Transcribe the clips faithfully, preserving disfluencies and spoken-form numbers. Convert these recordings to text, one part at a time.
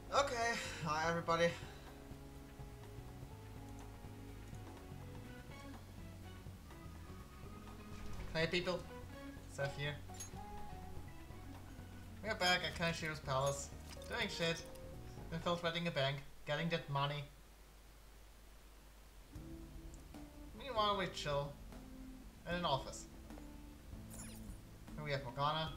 Okay, hi everybody. Hey people, Seth here. We're back at Kaneshiro's palace, doing shit, infiltrating a bank, getting that money. Meanwhile we chill in an office. Here we have Morgana,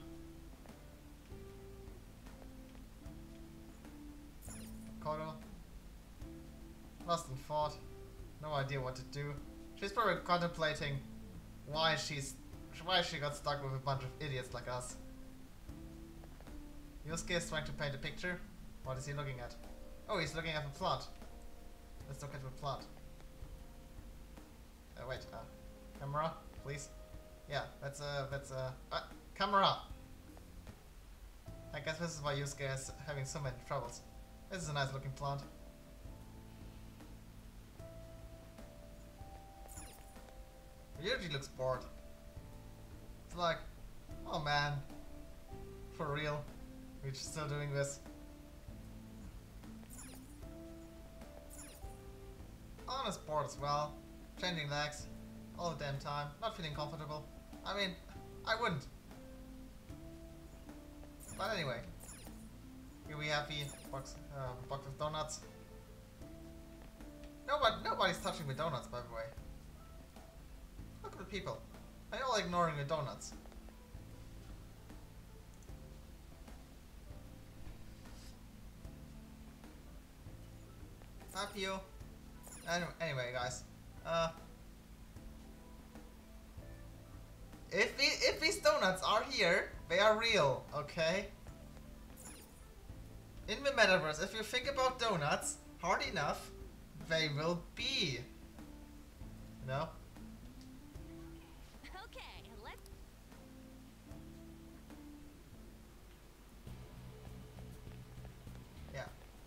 Kodo, lost in thought, no idea what to do. She's probably contemplating why she's why she got stuck with a bunch of idiots like us. Yusuke is trying to paint a picture. What is he looking at? Oh, he's looking at the plot. Let's look at the plot. Uh, wait, uh, camera, please. Yeah, that's uh, that's uh, uh, camera. I guess this is why Yusuke is having so many troubles. This is a nice looking plant. Ryuji looks bored. It's like, oh man, for real, we're still doing this. Honest bored as well. Changing legs all the damn time. Not feeling comfortable. I mean, I wouldn't. But anyway, here we have the box, uh, box of donuts. Nobody, nobody's touching the donuts, by the way. Look at the people. They're all ignoring the donuts. Up you. Anyway, anyway, guys. Uh, if the, if these donuts are here, they are real, okay? In the metaverse, if you think about donuts hard enough, they will be. You know? Okay, let's. Yeah.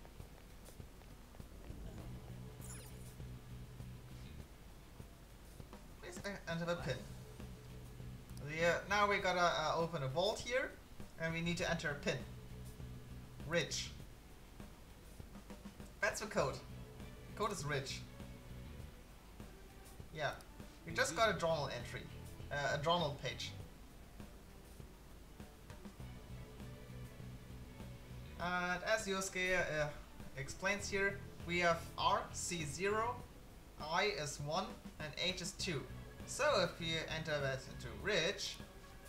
Please enter the pin. The, uh, now we gotta uh, open a vault here, and we need to enter a pin. Rich. That's the code. The code is rich. Yeah. We just got a journal entry. Uh, a journal page. And as Yusuke uh, explains here, we have R, C zero, I is one, and H is two. So if we enter that into rich,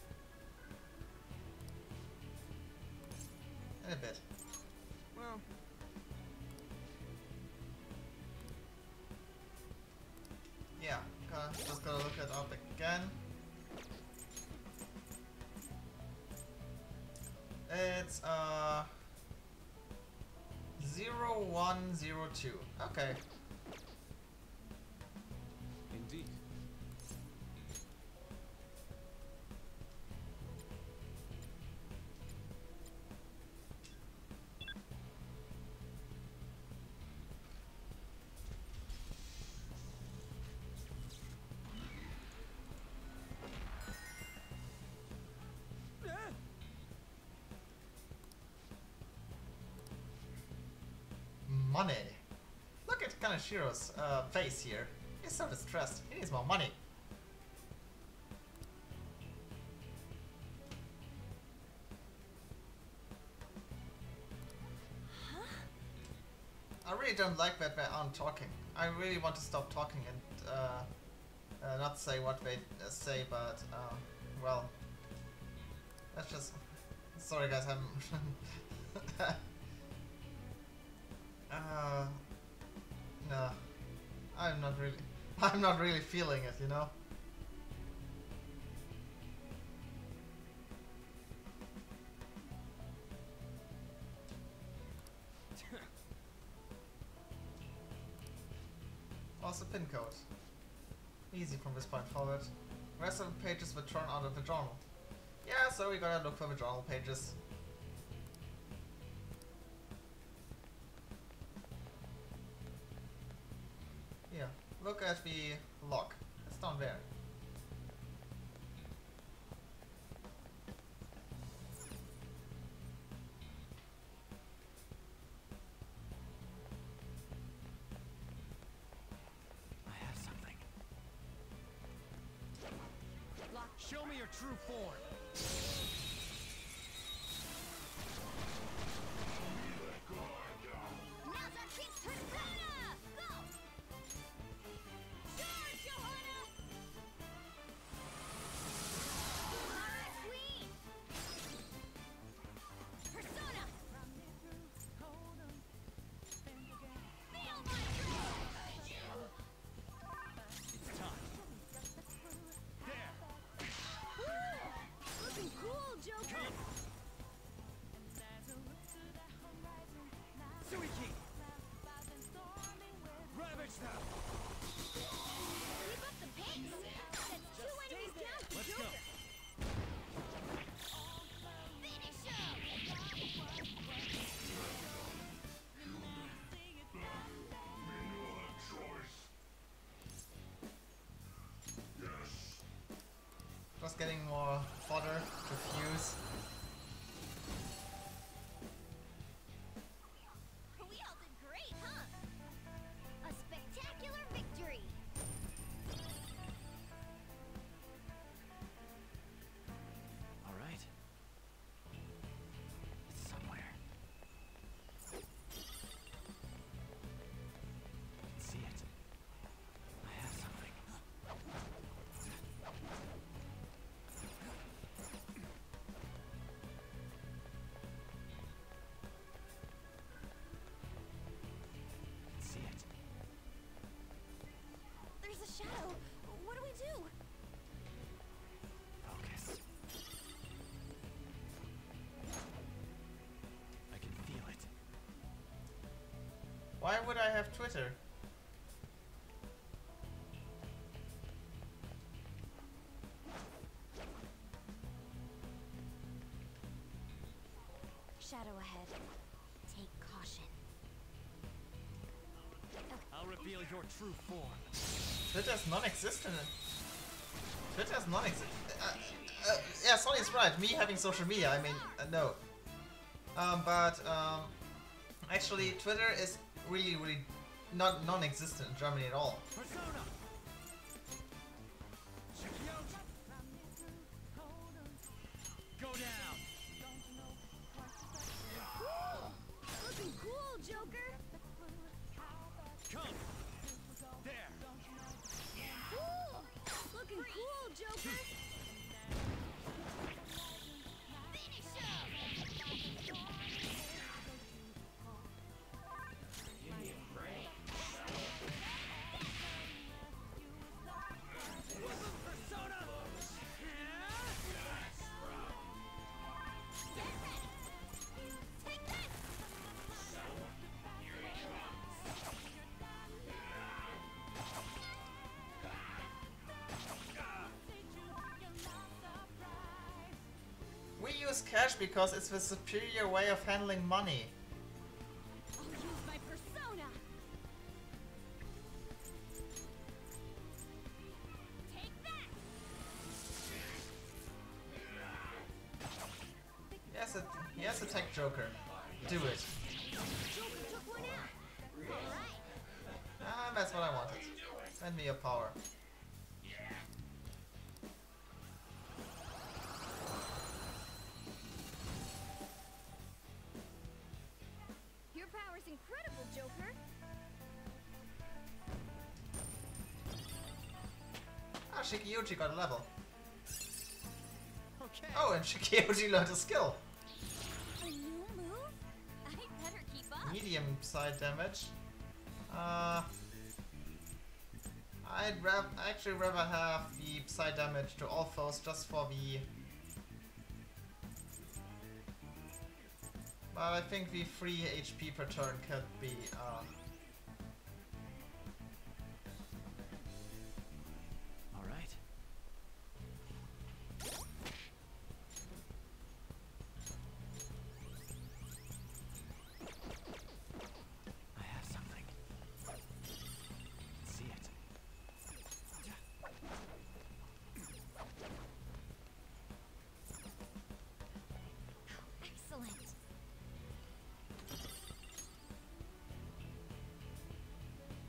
in a bit. Well, yeah, gonna, just gotta look it up again. It's uh zero one zero two. Okay. indeed. Money. Look at Kanashiro's uh, face here. He's so distressed. He needs more money. I really don't like that they aren't talking. I really want to stop talking and uh, uh, not say what they uh, say, but uh, well, that's just. Sorry, guys, I'm. uh, no, I'm not really. I'm not really feeling it, you know. What's the pin code? Easy from this point forward. The rest of the pages will turn out of the journal. Yeah, so we gotta look for the journal pages. Here, look at the log. It's down there. Show me your true form. Now's our king's persona! Go! Charge, Johanna! Alright, queen! Persona! Feel my It's time. There. Woo! Looking cool, Joker! Come. Suiki. Ravage them. Keep up the pace! That's two enemies down for Let's go. Joker! Finish him! Just getting more fodder to fuse. We all did great, huh? A spectacular victory! All right. It's somewhere. I can see it. I have something. I can see it. There's a shadow! What do we do? Focus. I can feel it. Why would I have Twitter? Shadow ahead. Take caution. I'll reveal your true form. Twitter's non-existent. Twitter's non-existent. Uh, uh, yeah, Sonny's right. Me having social media, I mean, uh, no. Um, but um, actually, Twitter is really, really not non-existent in Germany at all. Persona. Shikioji. Go down. Looking cool, Joker! Come. There. Cool! Looking cool, Joker! Finish him! Persona. Get ready! Take this! We use cash because it's the superior way of handling money. I'll use my persona! Take that! Yes, it, yes, attack Joker. Do it. Joker took one out! Alright! Ah, that's what I wanted. Send me your power. Your power's incredible, Joker! Ah, Shikioji got a level. Okay. Oh, and Shikioji learned a skill. A new move? I better keep up! Medium side damage. Uh, I'd rav actually rather have the side damage to all foes just for the. But I think the free H P per turn could be. Uh, All right. I have something. See it. Excellent!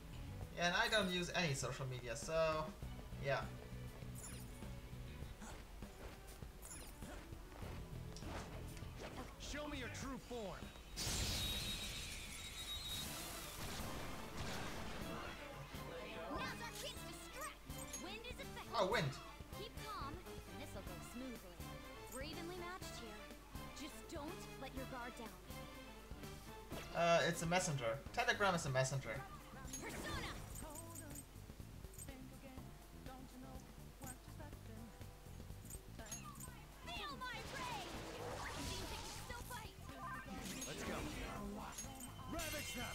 yeah, and I don't use any social media, so yeah. form. Now's our chance to strike. Wind is effective. Oh, wind. Keep calm, and this'll go smoothly. We're evenly matched here. Just don't let your guard down. Uh, it's a messenger. Telegram is a messenger. Persona! Feel my rage! Seems they can still fight. Let's go. Ravage them.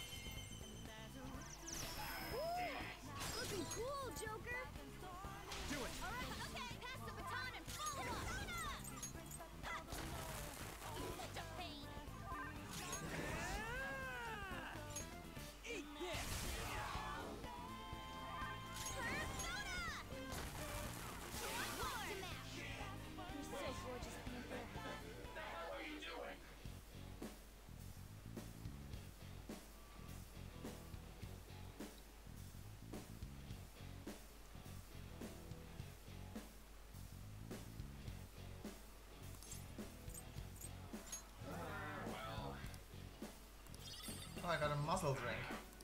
Looking cool, Joker! Do it. Alright, okay, pass the baton and follow up! Ha! Such a pain! Eat this. Persona! What's the match? You're so gorgeous, Panther. Oh, I got a muscle drink.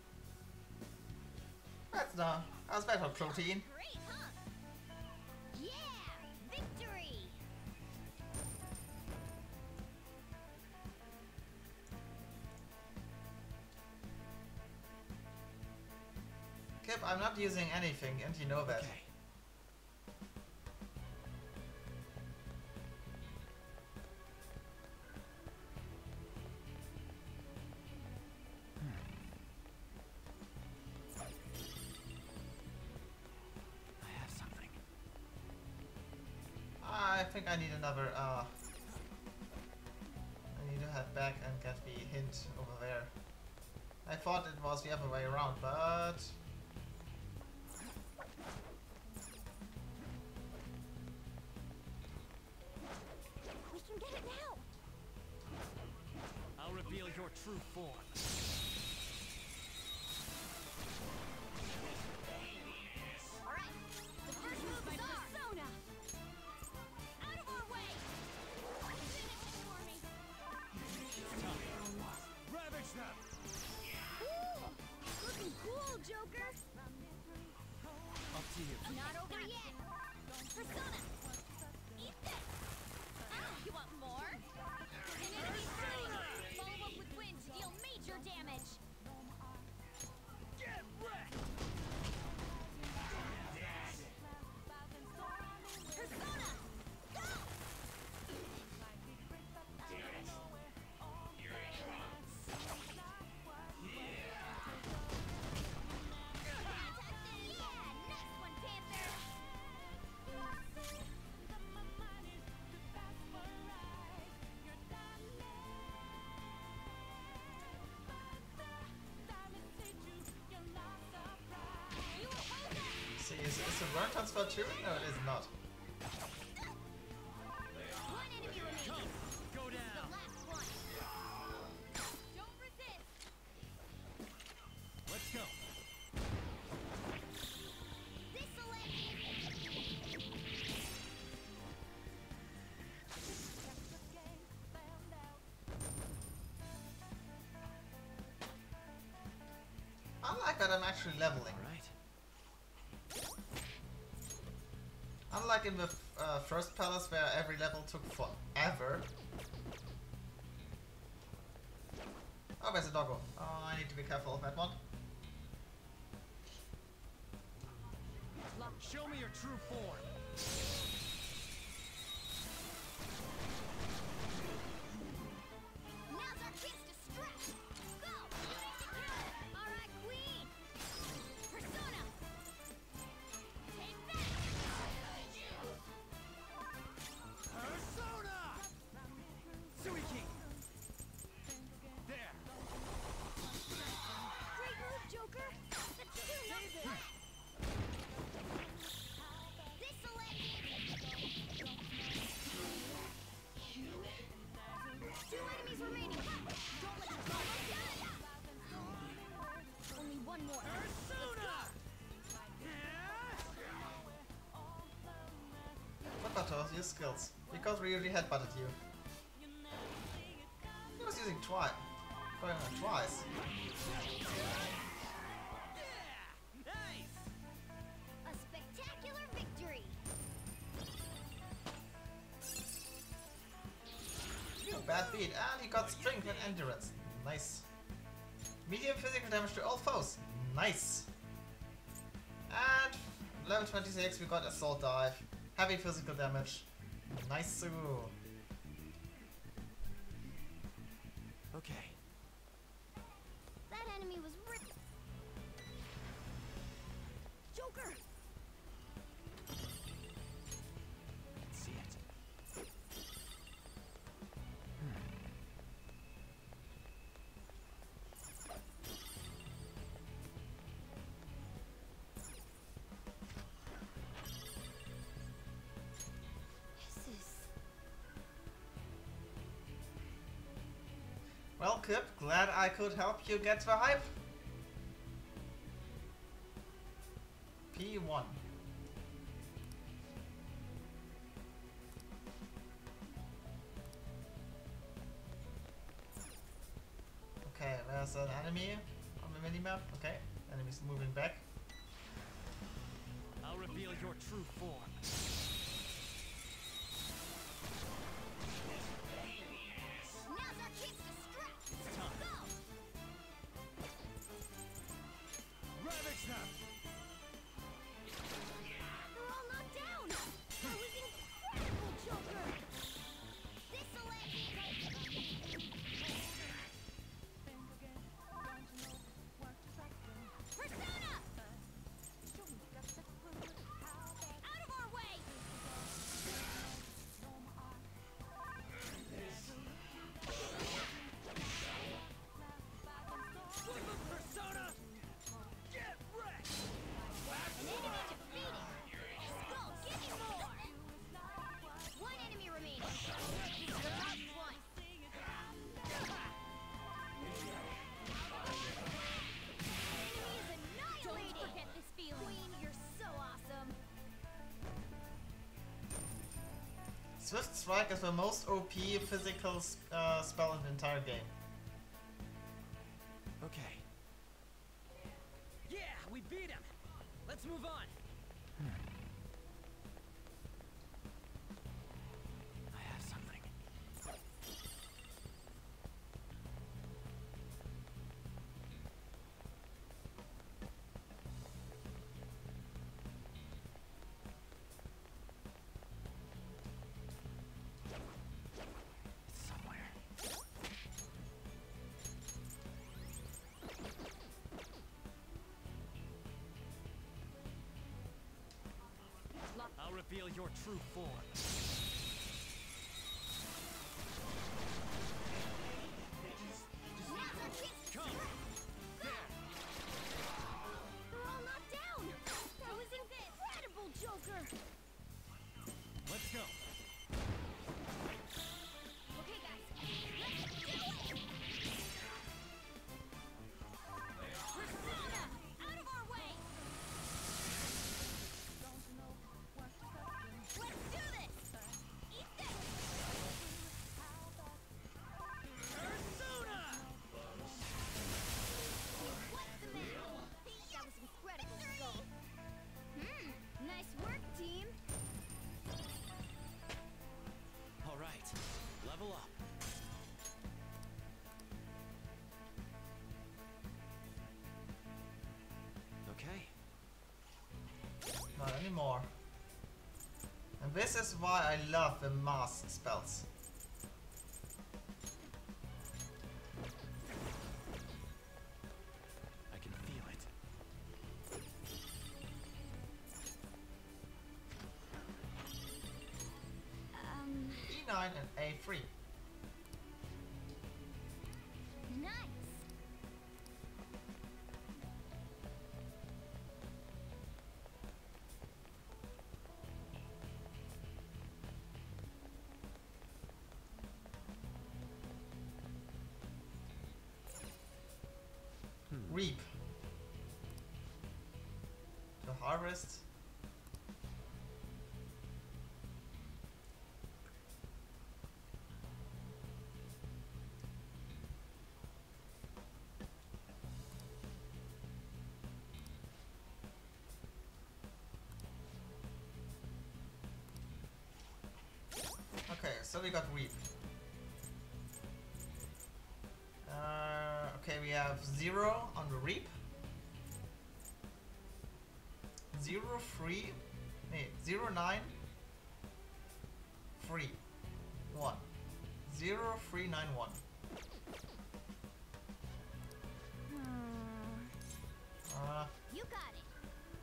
That's not. I was better for protein. Great, huh? Yeah! Victory! Kip, I'm not using anything, and you know that. Okay. I have something. I think I need another, uh... I need to head back and get the hint over there. I thought it was the other way around, but... We can get it now! I'll reveal your true form. Alright, the first move is ours! Persona! Out of our way! Finish it for me! Ravage them. Ooh, looking cool, Joker! Up to you. Not over yet! Persona! Eat this! Oh, you want more? An enemy slain! Follow up with wind to deal major damage! Get wrecked. Persona! Go! Fantastic! Yeah! Nice one, Panther! You hold it! See, is, is it run transfer too? No, it is not. One enemy remaining! Go The down. last one! Don't resist! Let's go. This'll end! I like that I'm actually leveling. All right. Unlike in the uh, first palace where every level took forever. Oh, there's a doggo. Oh, I need to be careful of that one. Show me your true form. Now's our chance to strike! Go! Alright, Queen! Persona! Take that! Persona! Suiki! There! Great move, Joker! That's two numbers! This'll end! Two enemies remaining! Don't let them go! Only one more! Persona! What about those? Use skills. Because we already headbutted you. Use using twice. Going on twice. Nice. A spectacular victory. A bad beat, and he got strength and endurance. Nice. Medium physical damage to all foes. Nice. And level twenty-six, we got assault dive. Heavy physical damage. Nice. Okay. That enemy was ripped. Joker! Let's see it. This is... Well, Kip, glad I could help you get the hype. P one. Okay, there's an enemy on the minimap. Okay, enemy's moving back. I'll reveal your true form. Now's our chance to scrap! It's time. Go! Ravage them. They're all knocked down! That was incredible, Joker! This'll let Persona! Out of our way! Persona. Get wrecked. An enemy defeated! Skull, give me more! One enemy remaining. The last one. Enemy is annihilated! Don't forget this feeling. Queen, you're so awesome. Swift Strike is the most O P physical sp- uh, spell in the entire game. Okay. Yeah, we beat him. Let's move on. I have something. It's somewhere. I'll reveal your true form. Now's our chance to Come. scrap! They're all knocked down! That was incredible, Joker! Let's go. Okay, guys, let's do it! Persona! Out of our way! Let's do this! Eat this! Persona! What's the matter? That was incredible, Skull. Hmm, nice work, team. All right. Level up. Okay. Not anymore. And this is why I love the mass spells. I can feel it. Um, E nine and A three. nice. Reap. To harvest. so we got Reap. Uh, okay, we have zero on the Reap. Zero three, nee, zero nine, three, one, zero three nine one. Hmm. Uh, You got it.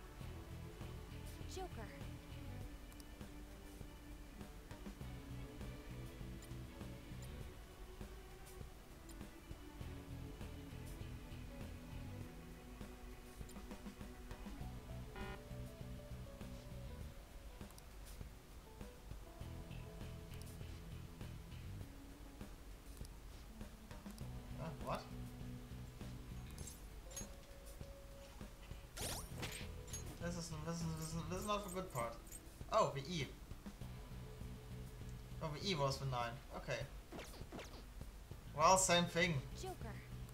Joker. uh, what? This is this is this is, this is not the good part. Oh, the E. Oh, the E was the nine. Okay. Well, same thing. Joker.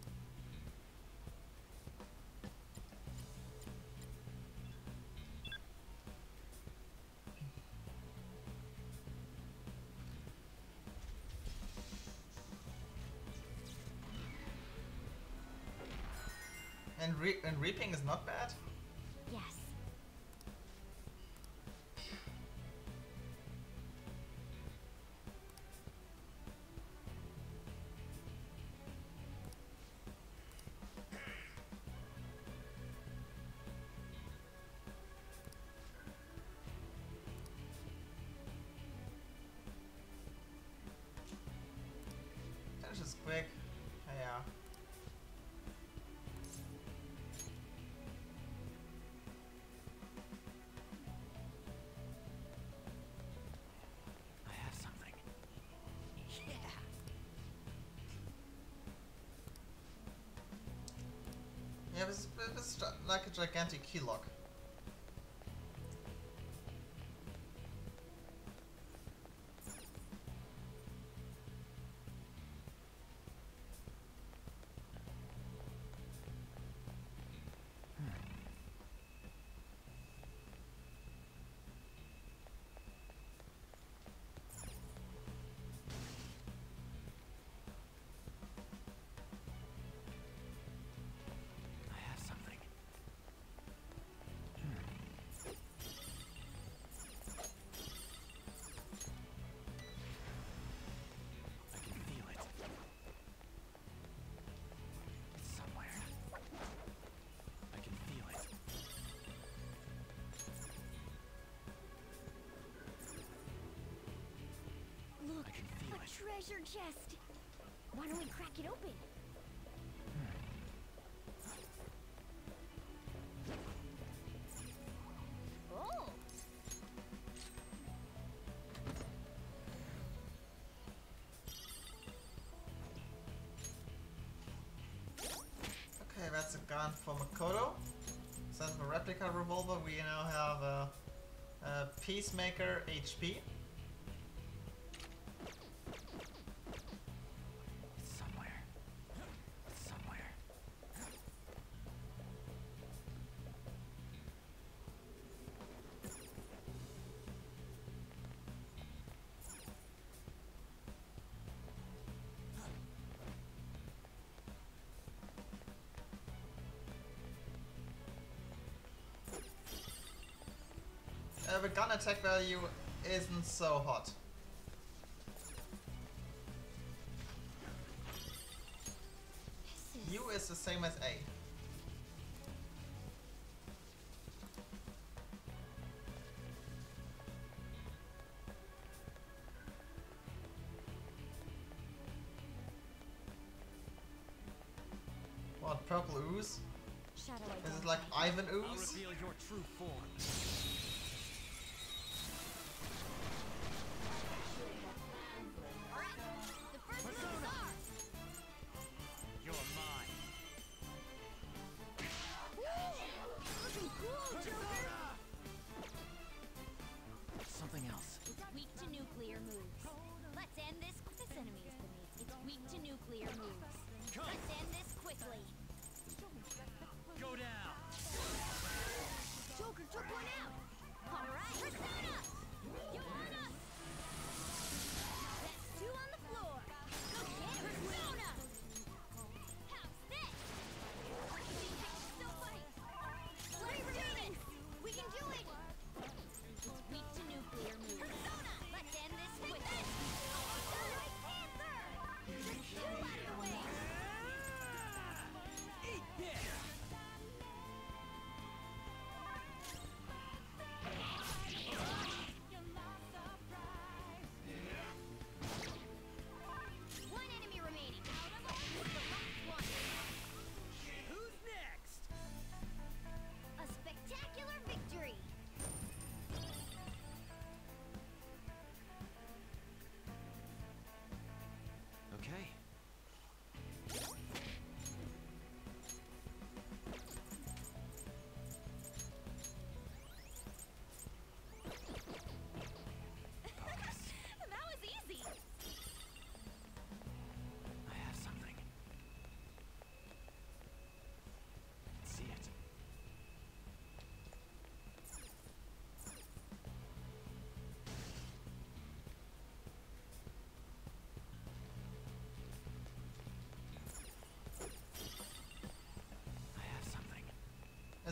And re and reaping is not bad. Yes. Finish is quick. Yeah. I have something. Yeah. Yeah, this, this is like a gigantic keylock. I have something. I can feel it. It's somewhere. I can feel it. Look, I can feel a it. treasure chest. Why don't we crack it open? Oh, Okay, that's a gun for Makoto. Instead of a replica revolver, we now have a, a Peacemaker H P. It's somewhere. It's somewhere. Uh, the gun attack value isn't so hot. this is... U is the same as A. What, purple ooze? Shadow Is it like Ivan I'll ooze? reveal your true form. Alright, the first one is ours. You're mine. Looking cool, Joker. Something else. It's weak to nuclear moves. Let's end this. This enemy is beneath. It's weak to nuclear moves. Let's end this quickly. Go down. Joker took one out.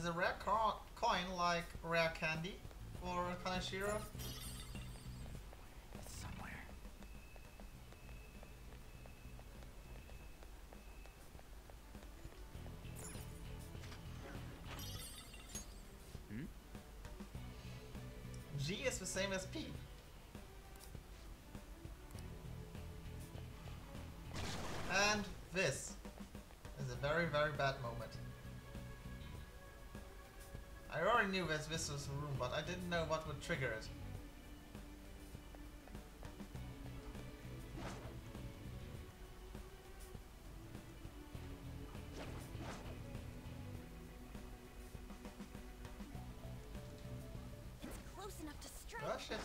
Is a rare co coin like rare candy for Kaneshiro? It's somewhere. Hmm? G is the same as P. And this is a very, very bad moment. I already knew that this was a room, but I didn't know what would trigger it. It's close enough to strike. Oh shit.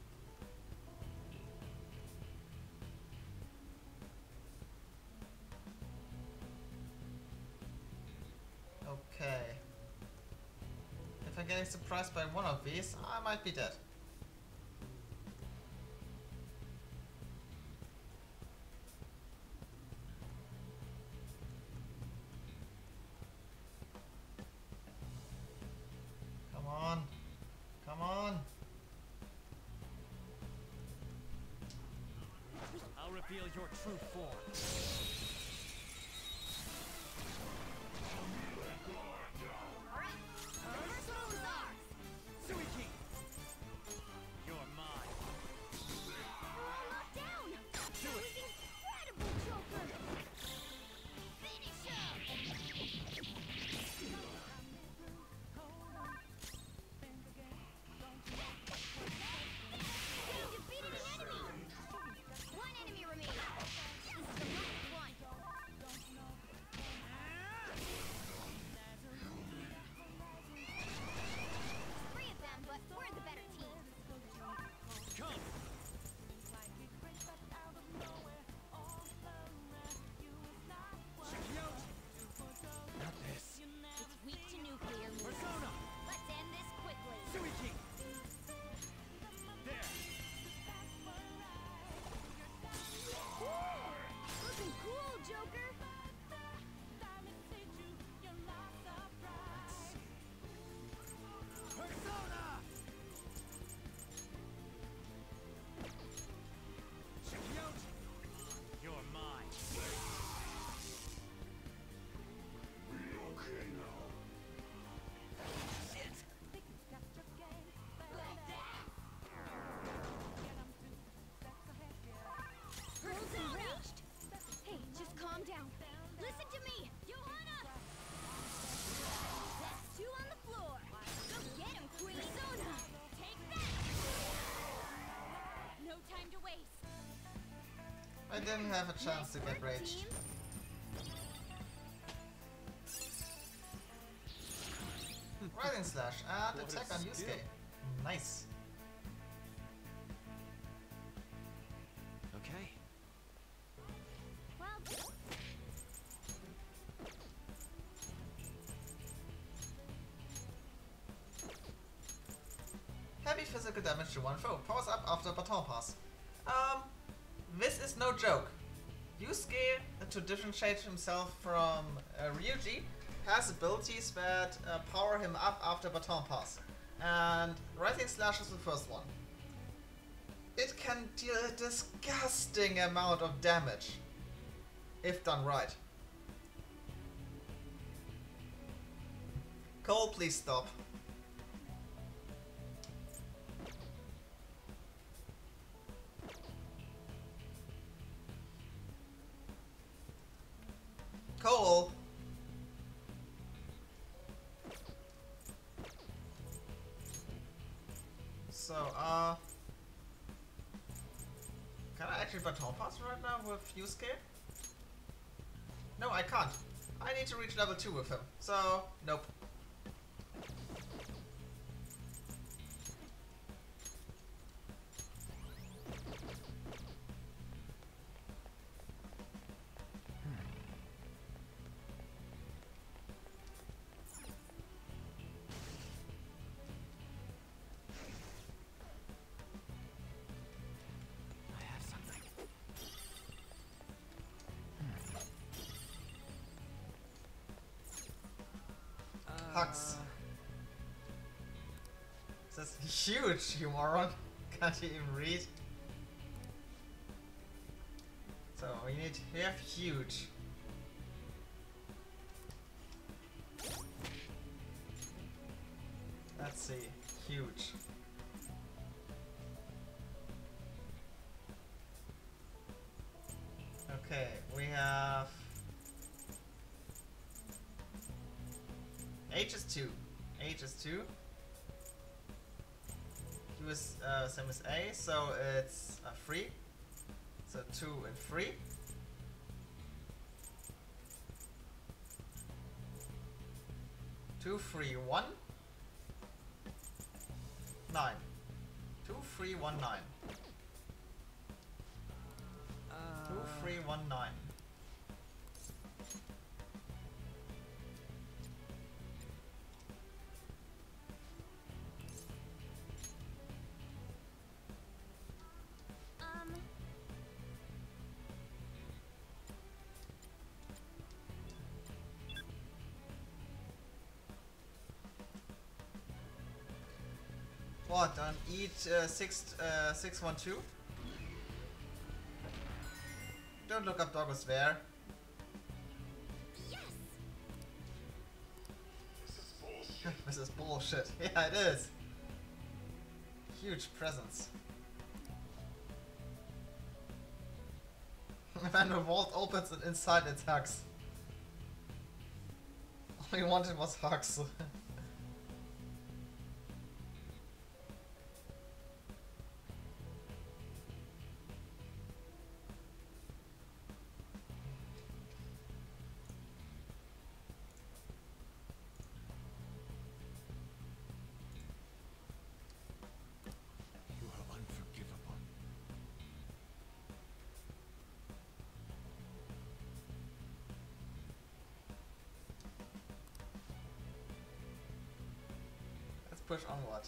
Okay. If I'm getting surprised by one of these, I might be dead. Come on. Come on. I'll reveal your true form. Alright, the first move is ours. Suiki! You're mine. Oh, knocked down. That Do was it. incredible, Joker. Finish him. You defeated an enemy. One enemy remaining. This is the last one. Three of them, but we're the better team. Come! Shikioji! Not this. It's weak to nuclear. Persona! Let's end this quickly. Suiki! There! Looking cool, Joker. Persona! Shikioji! You're mine. Shit! Girls enraged. Hey, just calm down. Listen to me, Johanna. That's two on the floor. Go get him, Queen. Persona, take that. No time to waste. I didn't have a chance to get Work, raged. team. Rising Slash and What a attack on Yusuke. skill. Nice. Okay. Well, Heavy physical damage to one foe. Powers up after baton pass. Um, this is no joke. Yusuke, to differentiate himself from uh, Ryuji, has abilities that uh, power him up after baton pass. And Rising Slash is the first one. It can deal a disgusting amount of damage, if done right. Cole, please stop. Cole! So, uh... can I actually baton pass right now with Yusuke? No, I can't. I need to reach level two with him. So, nope. I have something. Hux. Uh, Says huge, you moron. Can't you even read? So we need to have huge. Let's see, huge. Okay, we have H is two. H is two. Q is uh, same as A, so it's uh, three. So two and three. Two, three, one. Nine. Two, three, one, nine. Uh, Two, three, one, nine. Um, What? On eat uh, six uh, six one two. Don't look up Doggos there. yes. This is bullshit. Yeah, it is. Huge presence. When the vault opens and inside it's Hux. All we wanted was Hux. You are unforgivable. Let's push onward.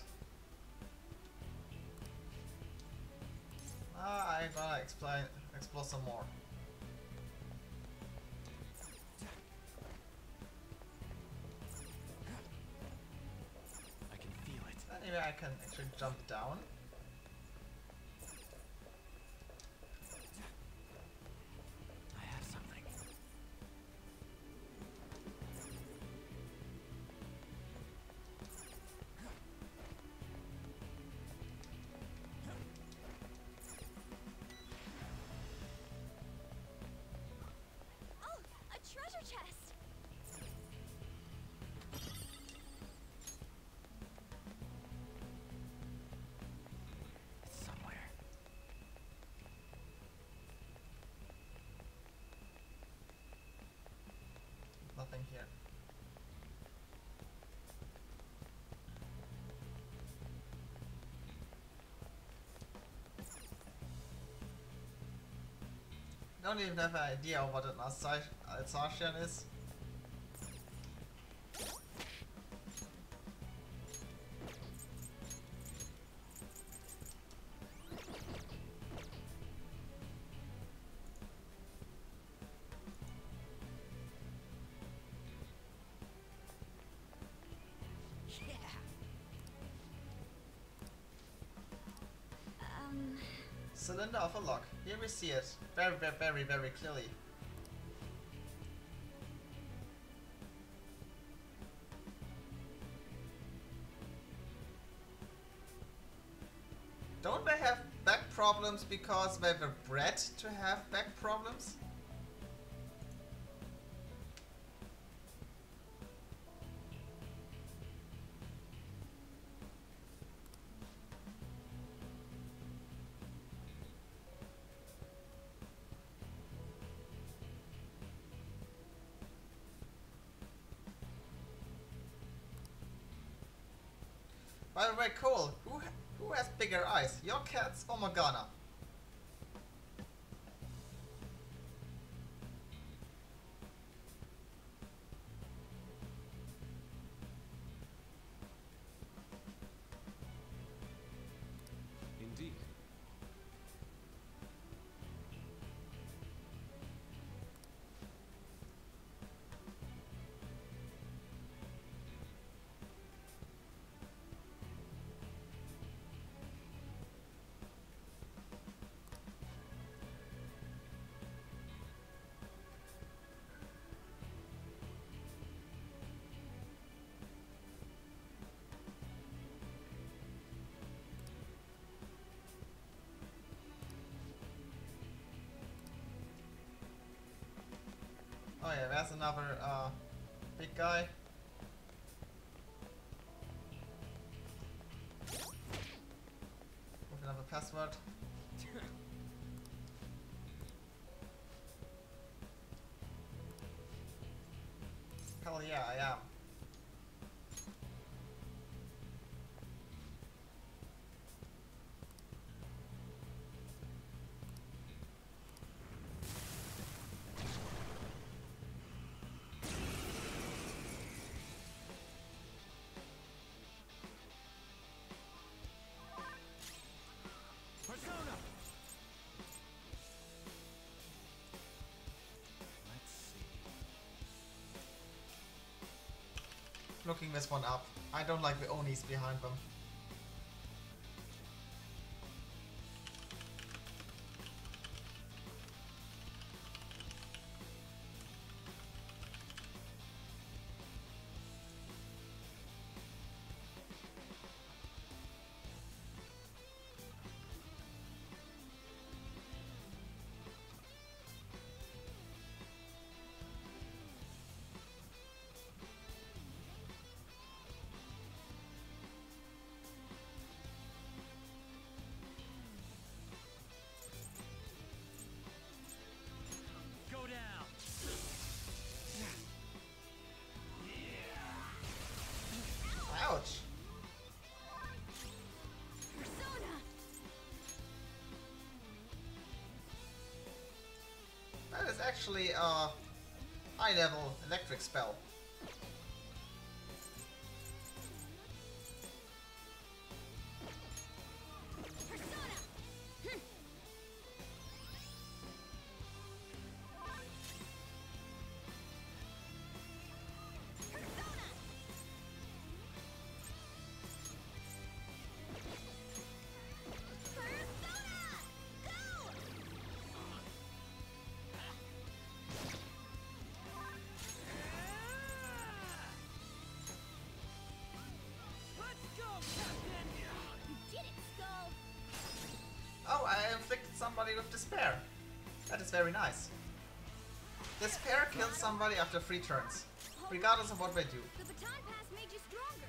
Ah, I gotta explain, explore some more. I can feel it. Anyway, I can actually jump down. I have something. Oh, a treasure chest. It's somewhere. Nothing here. Don't even have an idea what an Alsa- Alsatian is. Yeah. Um, Cylinder of a lock. Here we see it. Very, very, very, very clearly. Don't they have back problems because they were bred to have back problems? By the way, Cole, who ha- who has bigger eyes, your cats or Morgana? Indeed. as another uh, big guy. With another password. Hell yeah, I am. Persona! Let's see. Looking this one up. I don't like the Onis behind them. Go down. Ouch! Persona! That is actually a high level electric spell. Persona! Hm. Persona! Persona! Go! Let's go, Captain! You did it, Skull! Oh, I inflicted somebody with despair. That is very nice. Despair kills somebody after three turns, regardless of what they do. The baton pass made you stronger.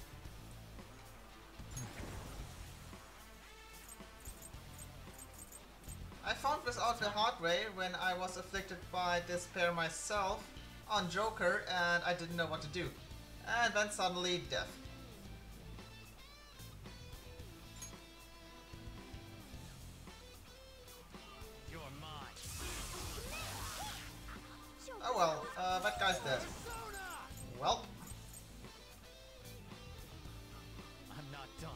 I found this out the hard way when I was afflicted by despair myself on Joker and I didn't know what to do. And then suddenly death. You're mine. Joker. Oh well, uh, that guy's dead. Well, I'm not done.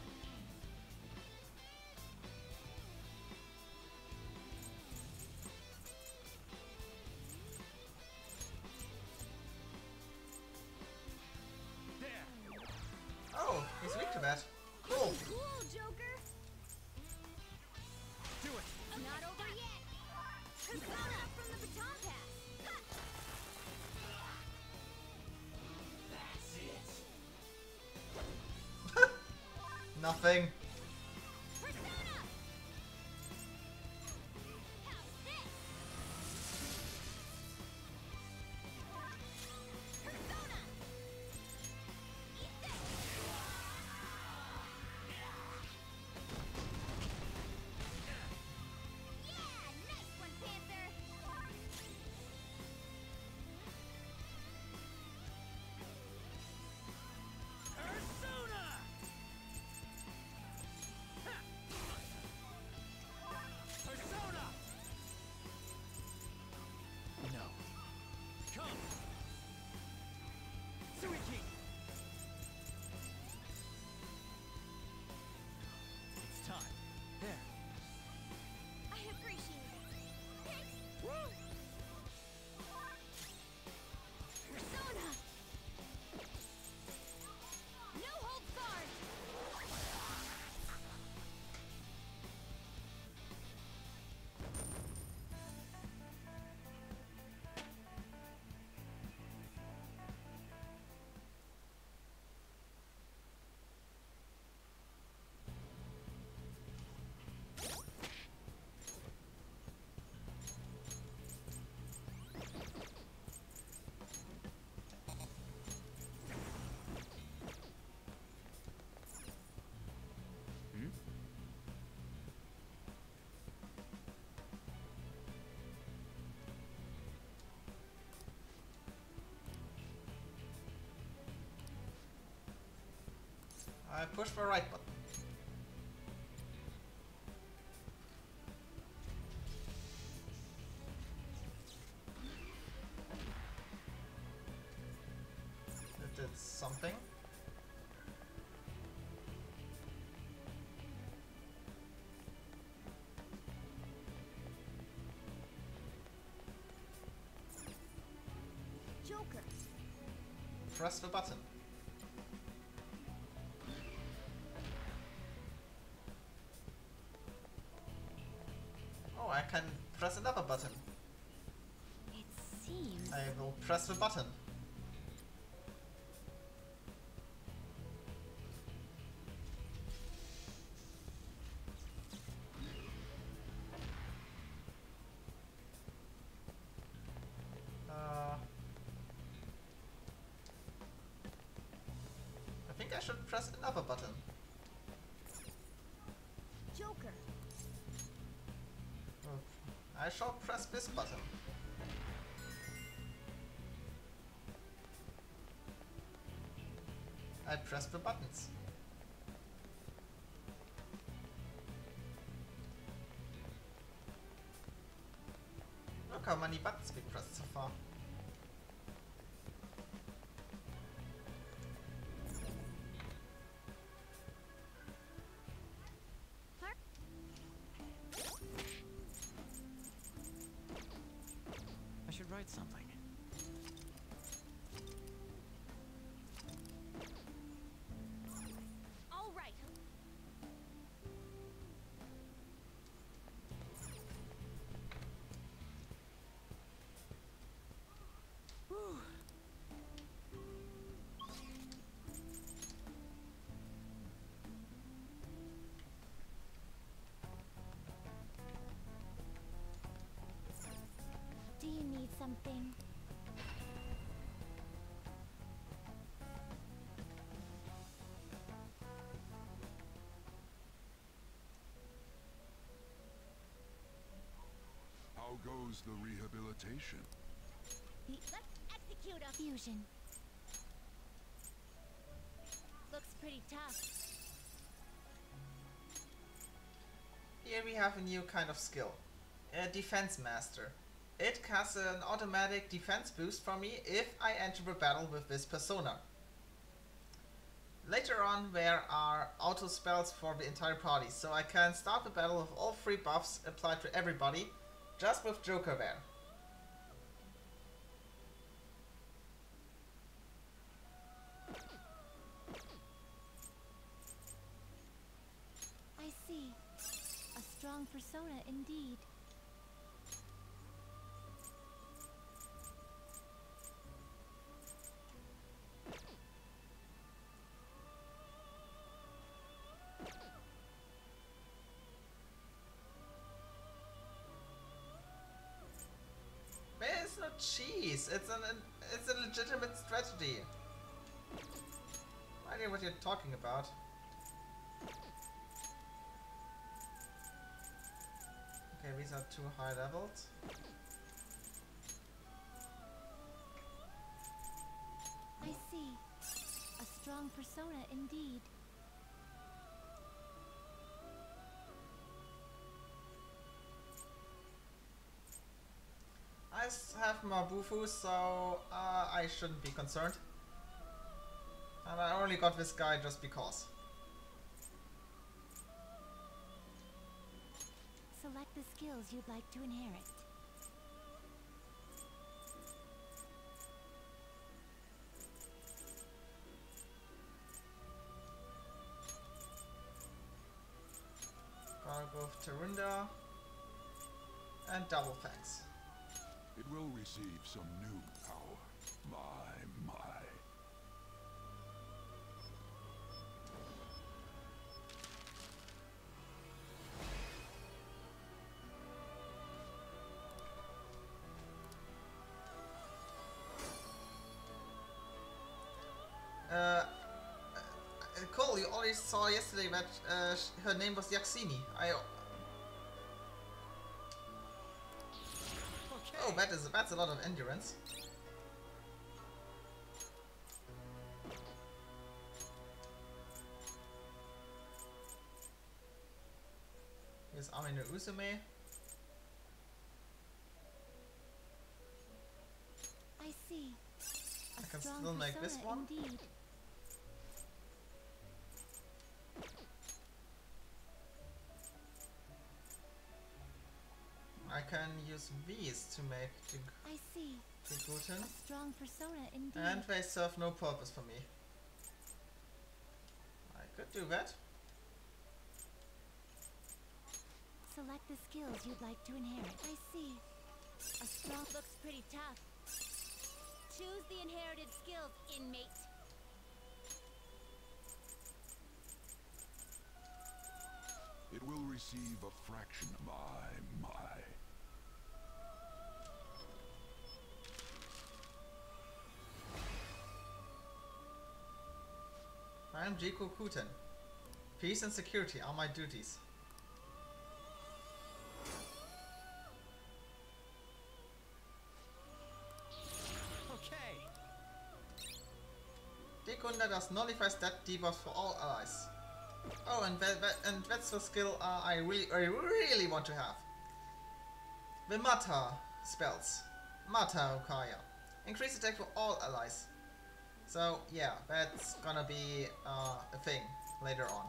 There. oh, he's weak to that. Cool. Cool, Joker. Do it. Not over yet. Persona from the baton pass. Ha! Nothing. Persona! How's this? Persona! Eat this! Yeah! Nice one, Panther! Persona! I push the right button. It did something. Joker. Press the button. Oh, I can press another button. It seems. I will press the button. Uh, I think I should press another button. Joker. Oh, I shall press this button. I press the buttons. Look how many buttons we pressed so far. I should write something. All right. Do you need something? How goes the rehabilitation? The Let's execute a fusion. Looks pretty tough. Here we have a new kind of skill. A Defense Master. It casts an automatic defense boost for me if I enter the battle with this persona. Later on there are auto spells for the entire party, so I can start the battle with all three buffs applied to everybody, just with Joker there. I see. A strong persona indeed. There is no cheese. It's an it's a legitimate strategy. I know what you're talking about. Okay, these are too high leveled. I see. A strong persona indeed. I s- have Mabufu, so uh, I shouldn't be concerned. And I only got this guy just because. Select the skills you'd like to inherit. Gonna go with Tarunda and Double Fangs. It will receive some new power. My, my. Uh, uh, Cole, you already saw yesterday that uh, sh- her name was Yaxini. I. Oh, that is that's a lot of endurance. with Amino Usume. I see. A I can strong still make this persona one. indeed. I can use these to make the, I see. the gluten. A strong persona indeed. And they serve no purpose for me. I could do that. Select the skills you'd like to inherit. I see. A strong looks pretty tough. Choose the inherited skills, inmate. It will receive a fraction. My, my. I am Jiko Kuten. Peace and security are my duties. Okay. Dekunda does nullify stat debuffs for all allies. Oh, and that, that and that's the skill uh, I really I really want to have. The Mata spells. Mata Okaya. Increase attack for all allies. So yeah, that's gonna be uh, a thing later on.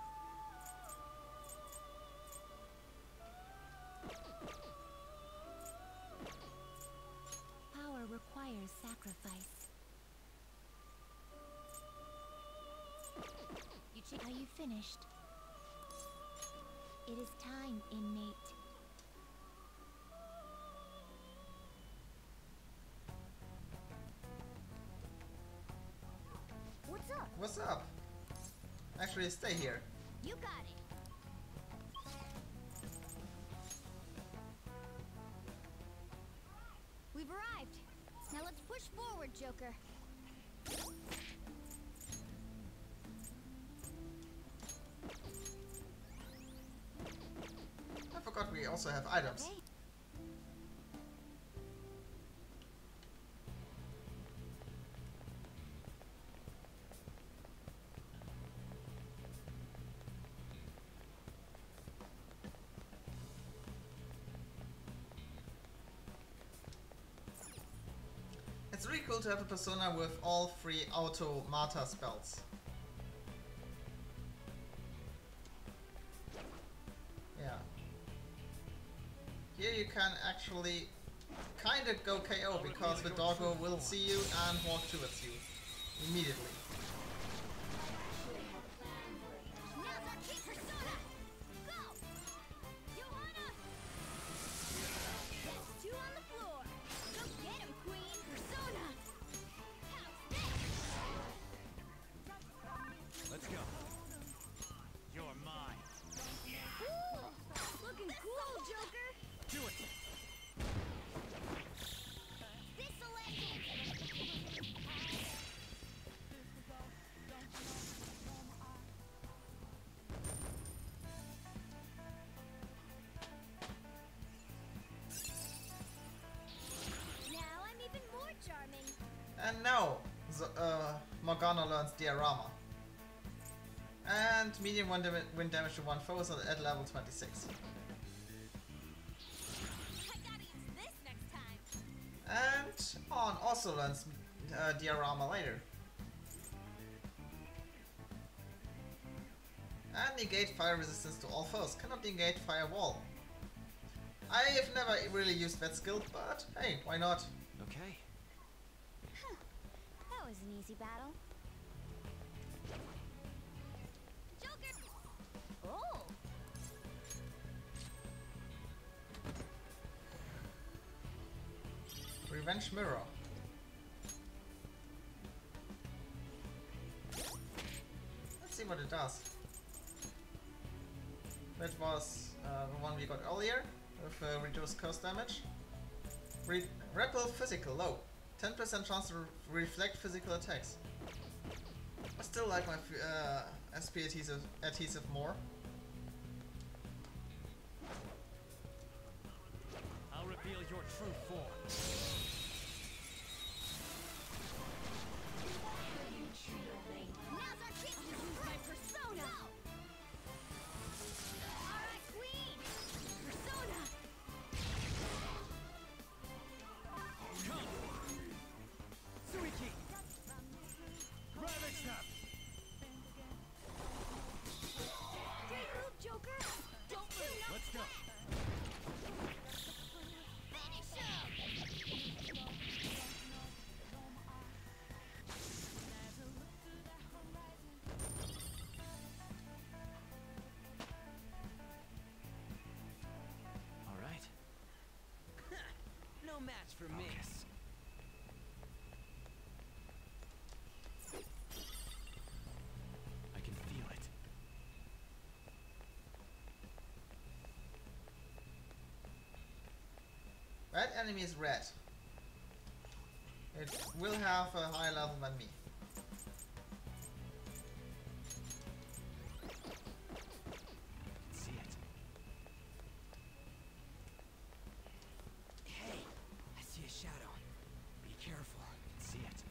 Power requires sacrifice. You Are you finished? It is time, inmate. What's up? What's up? Actually, stay here. You got it. We've arrived. Now let's push forward, Joker. I forgot we also have items. Okay. It's really cool to have a persona with all three auto Mata spells. Yeah. Here you can actually kind of go K O because the doggo will see you and walk towards you immediately. Now's our key persona. Go! Johanna! That's two on the floor. Go get him, Queen. Persona! How's this? Let's go. You're mine. Ooh, looking cool, Joker. Do it. This'll let you. Now I'm even more charming. And now, the, uh, Morgana learns Diorama. And medium one dam wind damage to one foe at level twenty-six. I gotta use this next time. And On also learns uh, Diorama later. And negate fire resistance to all foes. Cannot negate firewall. I have never really used that skill, but hey, why not? Okay. That was an easy battle. Joker! Oh! Revenge Mirror. Let's see what it does. That was uh, the one we got earlier, with uh, reduced curse damage. Re Repel physical, low. ten percent chance to re reflect physical attacks. I still like my uh, S P adhesive, adhesive more. I'll reveal your true form. Now's our chance to use my persona! Alright, Queen! match for me. Focus. I can feel it. That enemy is red. It will have a higher level than me. See it. Hey, I see a shadow. Be careful. See it.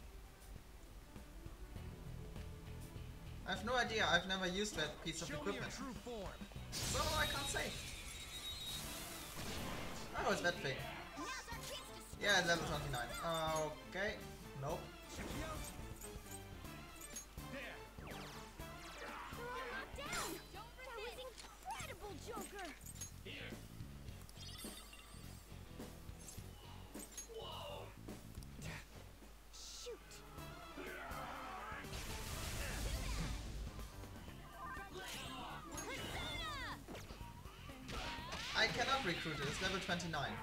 I have no idea. I've never used that piece of Show me your equipment. true form. So I can't say. Oh, it's that thing. Now's our chance to Yeah, it's level twenty-nine. Okay. Nope. Check me out. There. Throw him down! That was incredible, Joker! Here. Shoot! Persona! I cannot recruit it. It's level twenty-nine.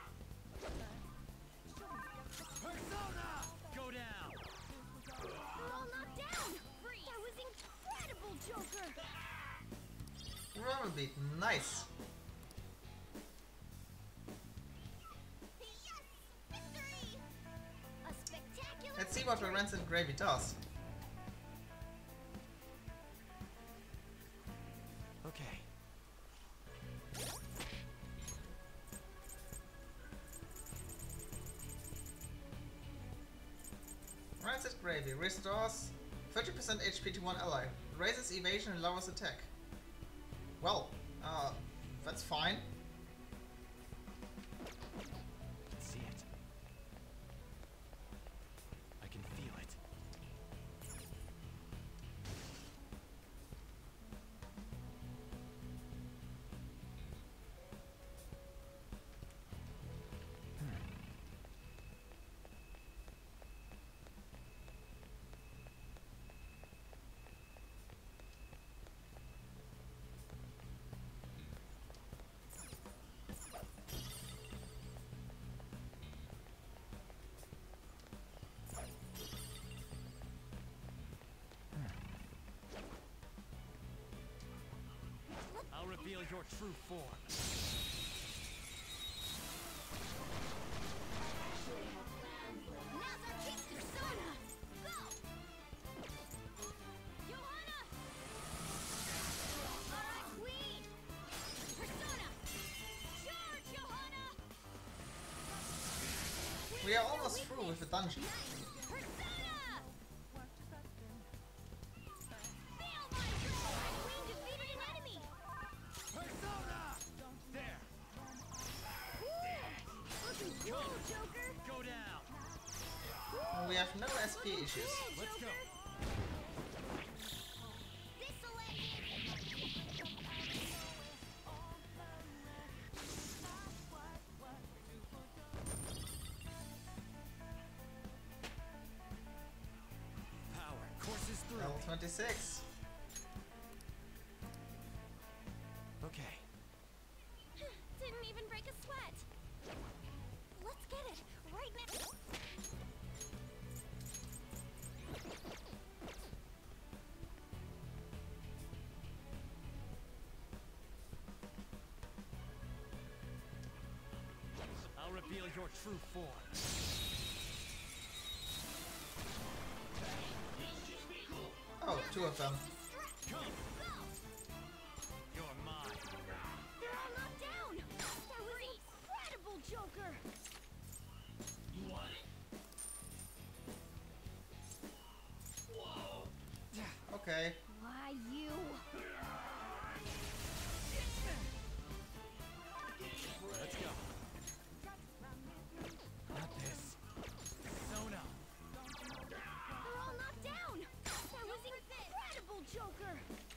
Persona! Go down. We're all knocked down! That was incredible, Joker! Rumble beat. Nice. Yes! Victory! A spectacular Let's see what victory. Rancid Gravy does. Okay. Rancid Gravy restores thirty percent H P to one ally, raises evasion and lowers attack. Well, uh, that's fine. See it. I can feel it. I'll reveal your true form. Now's our chance to Persona! Go! Johanna! Alright, Queen! Persona! Charge, Johanna! We are almost through with the dungeon. Persona! Feel my joy! Queen defeated an enemy! Persona! There. Woo! Looking cool, Joker! Go down. We have no S P issues. Cool, Let's go. Joker! This'll end it! Power courses through. Level me. twenty-six. Okay. Didn't even break a sweat. Let's get it right now. I'll reveal your true form. Oh, two of them. Come. Go! You're mine. They're all knocked down! That was incredible, Joker! You want it? Okay. Why you? Let's go. Not this. Persona. They're all knocked down! That was incredible, Joker!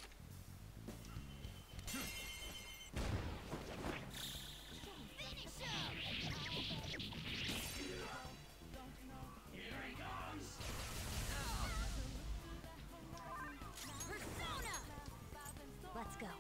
Finish him! Persona! Let's go.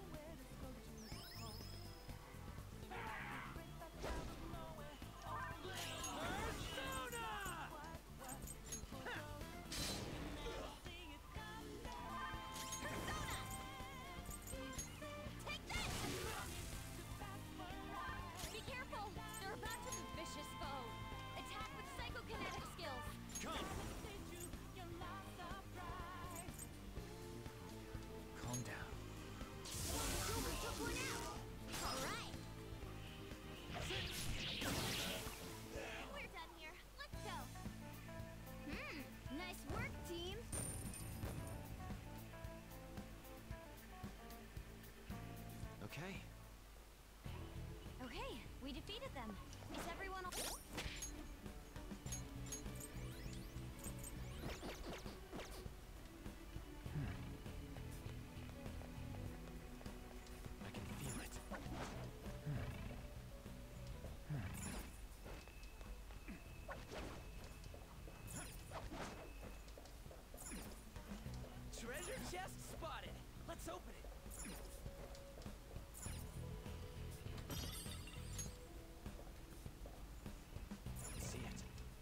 them. Is everyone al- I can feel it. Treasure chest spotted. Let's open it. See it.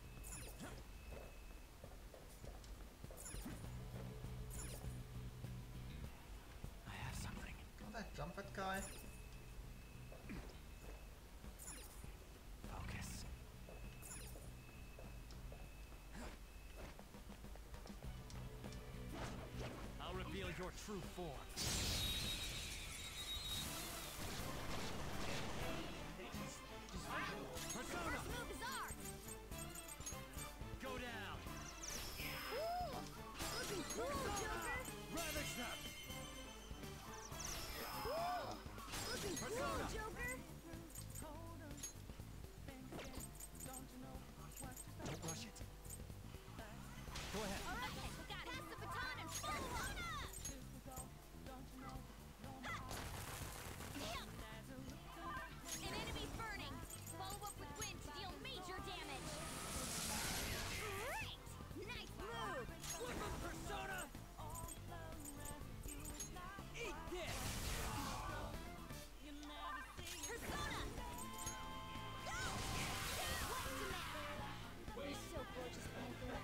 I have something. Can't I jump that guy? Focus. I'll reveal your true form. Persona! First move is ours! Go down! Cool! Looking cool, Joker! Ravage them! Cool! Looking cool, Persona! Joker! Don't rush it. Go ahead. Okay, we got it. Pass the baton and Persona! An enemy's burning. Follow up with wind to deal major damage. Great! Nice move! Flip him, Persona! Eat this! Persona! Go! What's the matter? You're so gorgeous, Panther.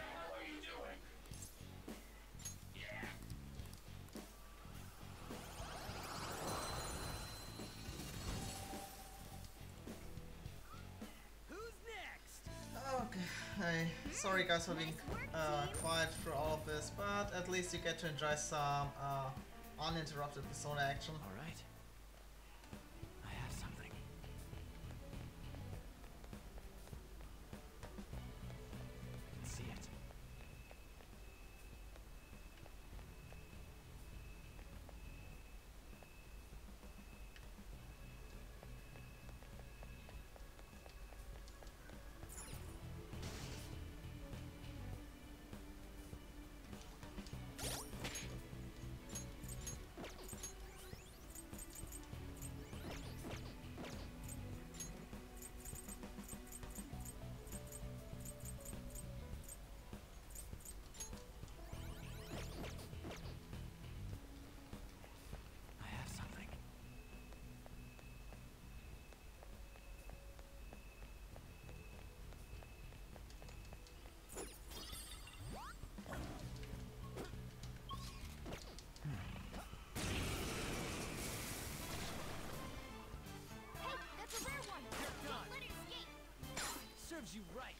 Who's next? Okay. Sorry guys for being uh, quiet through all of this, but at least you get to enjoy some uh, uninterrupted Persona action. All right. I have something. I can see it. I have something. Hey, that's a rare one! Don't let it escape! Serves you right.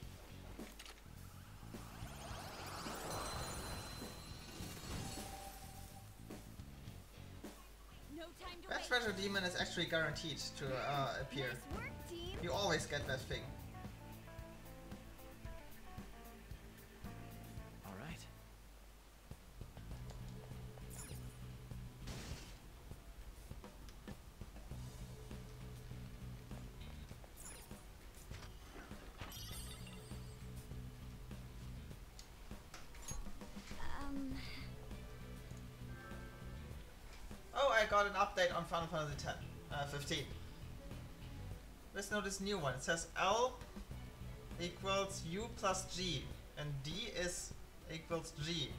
No time to That waste. treasure demon is actually guaranteed to uh, appear. Nice work, team! You always get that thing. All right. Um... Oh, I got an update on Final Fantasy ten, uh, fifteen. Let's know this new one. It says L equals U plus G, and D is equals G.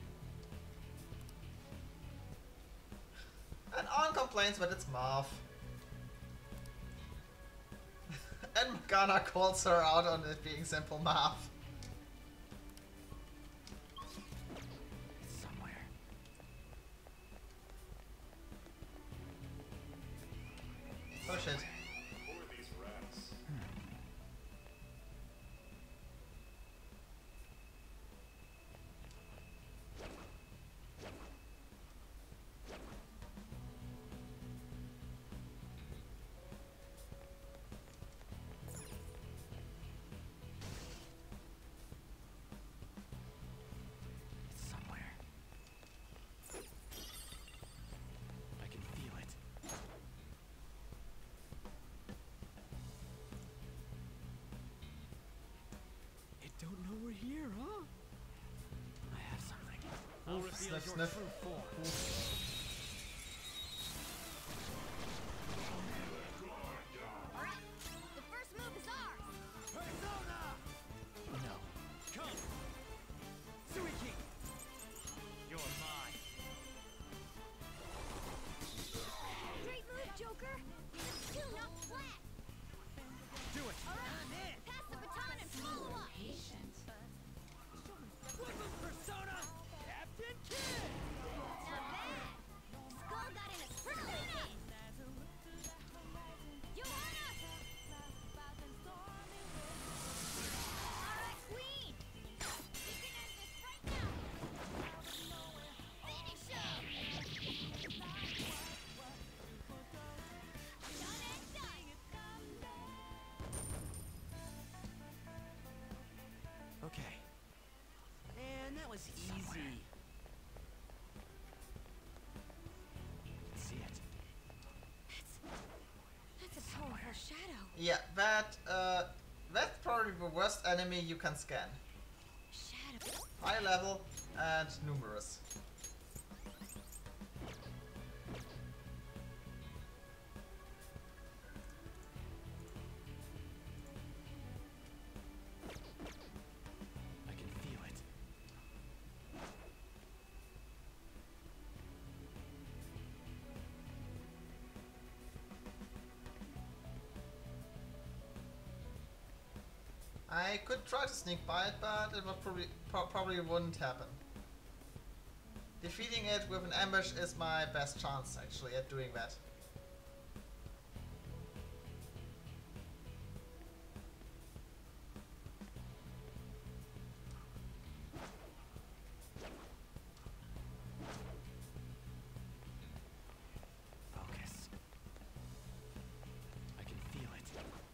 And On complains, but it's Marth. And Morgana calls her out on it being simple Marth. It's somewhere. Oh shit. Who are these rats? It's somewhere. I can feel it. battle reveals Sniff, your sniff. true form. Alright, the first move is ours. Persona! No. Come! Suiki! You're mine. Great move, Joker. Let's do not flat. Do it! Alright, pass the baton and follow up. Weapon Persona! Captain Kid! Not bad. Skull got in a Persona! Johanna! Alright, Queen! We can end this right now! Finish him! Done and done! Okay. Man, that was easy. See it. That's a powerful shadow. Yeah, that uh, that's probably the worst enemy you can scan. Shadow. High level and numerous. I can feel it. I could try to sneak by it, but it would probably pro probably wouldn't happen. Defeating it with an ambush is my best chance, actually, at doing that. Focus. I can feel it.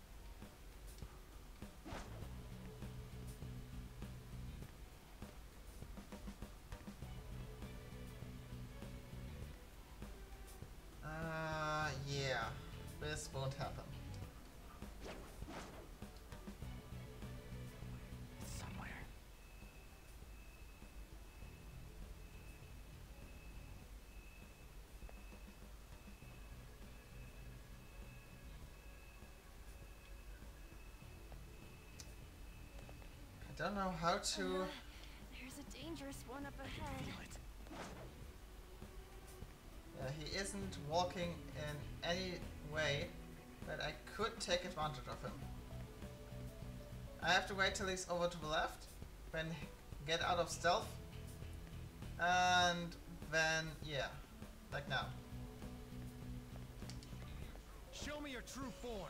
Uh, yeah, this won't happen. It's somewhere. I don't know how to... There's a dangerous one up ahead. Feel it. Yeah, he isn't walking in any way that I could take advantage of him. I have to wait till he's over to the left, then get out of stealth, and then, yeah, like now. Show me your true form.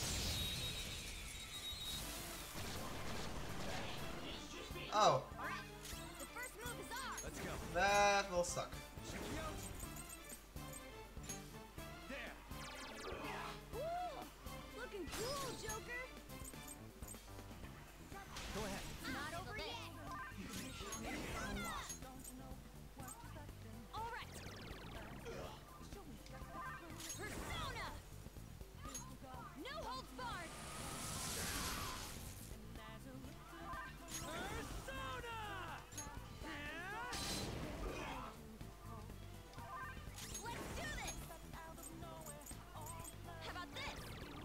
Oh, Alright, the first move is ours. Let's go. that will suck. There. Woo! Looking cool, Joker. Go ahead. Not over yet. All right. Persona. No holds barred. Persona! Let's do this. How about this?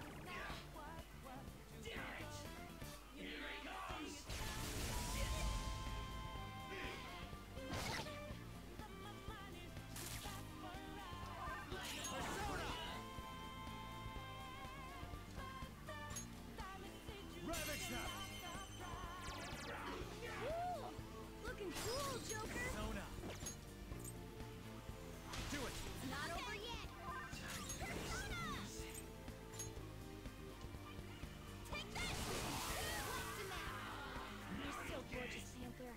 Ravage them. Woo! Looking cool, Joker. Persona. Do it. Not over yet. Persona. Take this. What's the matter? You're so gorgeous, Panther.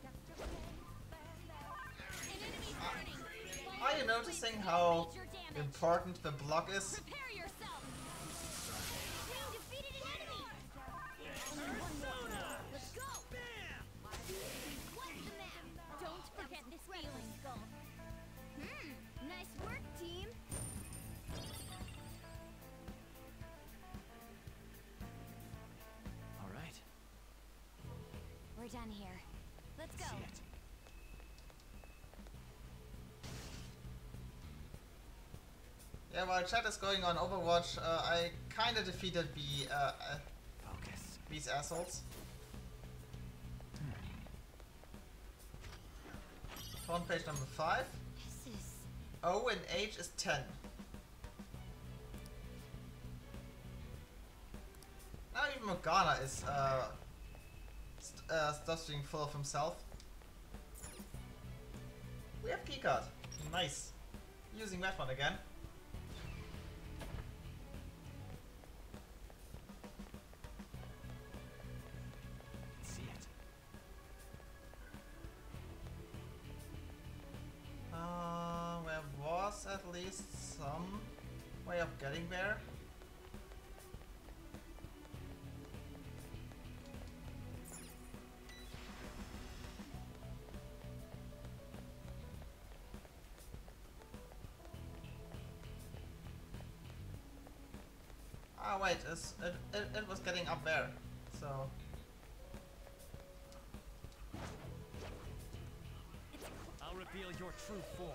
An enemy's burning. Are you noticing how Major damage. important the block is? Prepare yourself. Team defeated an enemy. Only one more. Let's go. What's the map? Don't forget this feeling, Skull. Hmm. Nice work, team. All right. We're done here. Let's go. See it. Yeah, while chat is going on Overwatch, uh, I kinda defeated the, uh, uh, Focus. these assholes. On page number five. This is... O and H is ten. Now even Morgana is uh, st uh, stuttering full of himself. We have keycard. Nice. Using that one again. See it. Uh, there was at least some way of getting there. Ah wait, it's, it, it, it was getting up there, so... I'll reveal your true form.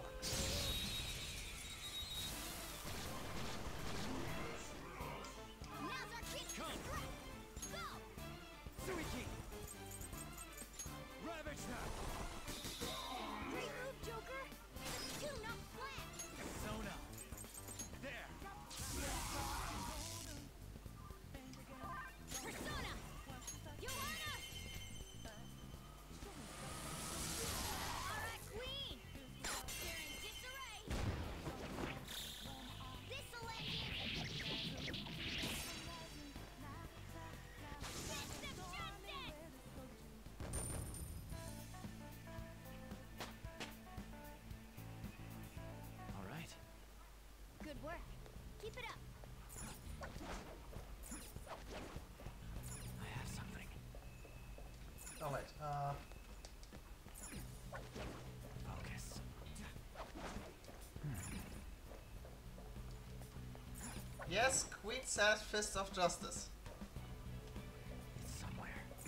Now's our chance to strike! Go! Suiki! Ravage now! Great move, Joker! Two not flat! Persona! There! Persona! Joanna! Alright, Queen! You're in disarray! This'll let you... Sidestep Justin! All right. Good work. Keep it up. I have something. Alright, uh... Focus. yes, Queen says Fist of Justice. It's somewhere.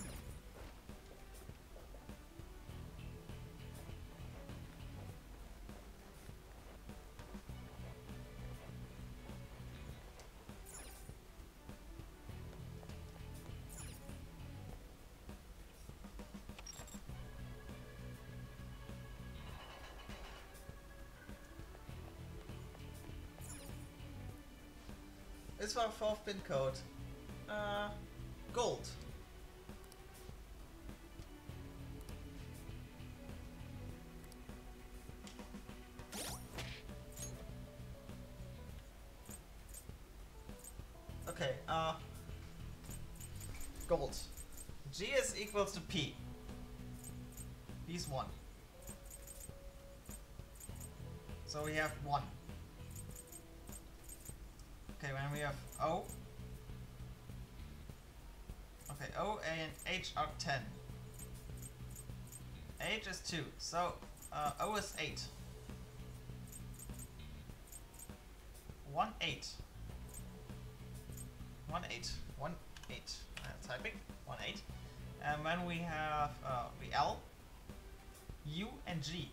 It's our fourth pin code. Uh, gold. Okay, uh, gold. G is equals to P. P's one. So we have one. Okay, when we have O. Okay, O, A, and H are ten. H is two, so uh, O is eight. One eight. One eight. One eight. Uh, typing. One eight. And then we have uh, the L, U, and G.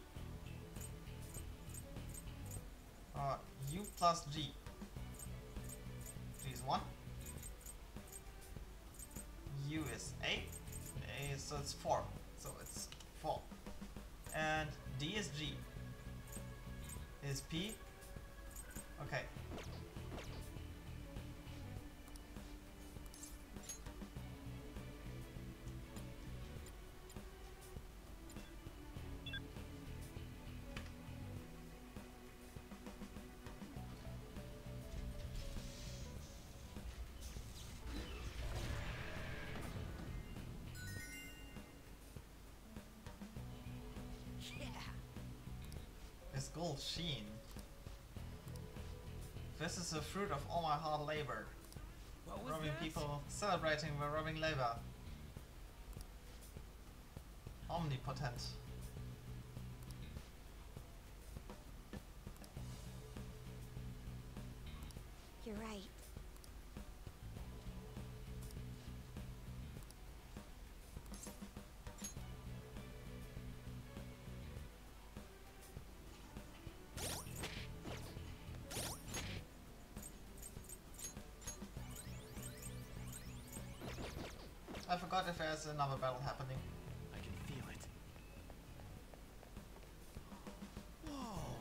Uh, U plus G. G is one. U is eight. A, so it's four. So it's four. And D is G. Is P. Okay. Yeah! This gold sheen. This is the fruit of all my hard labor. What was Robbing that? people, celebrating the robbing labor. Omnipotent. You're right. god if there's another battle happening. I can feel it. Whoa.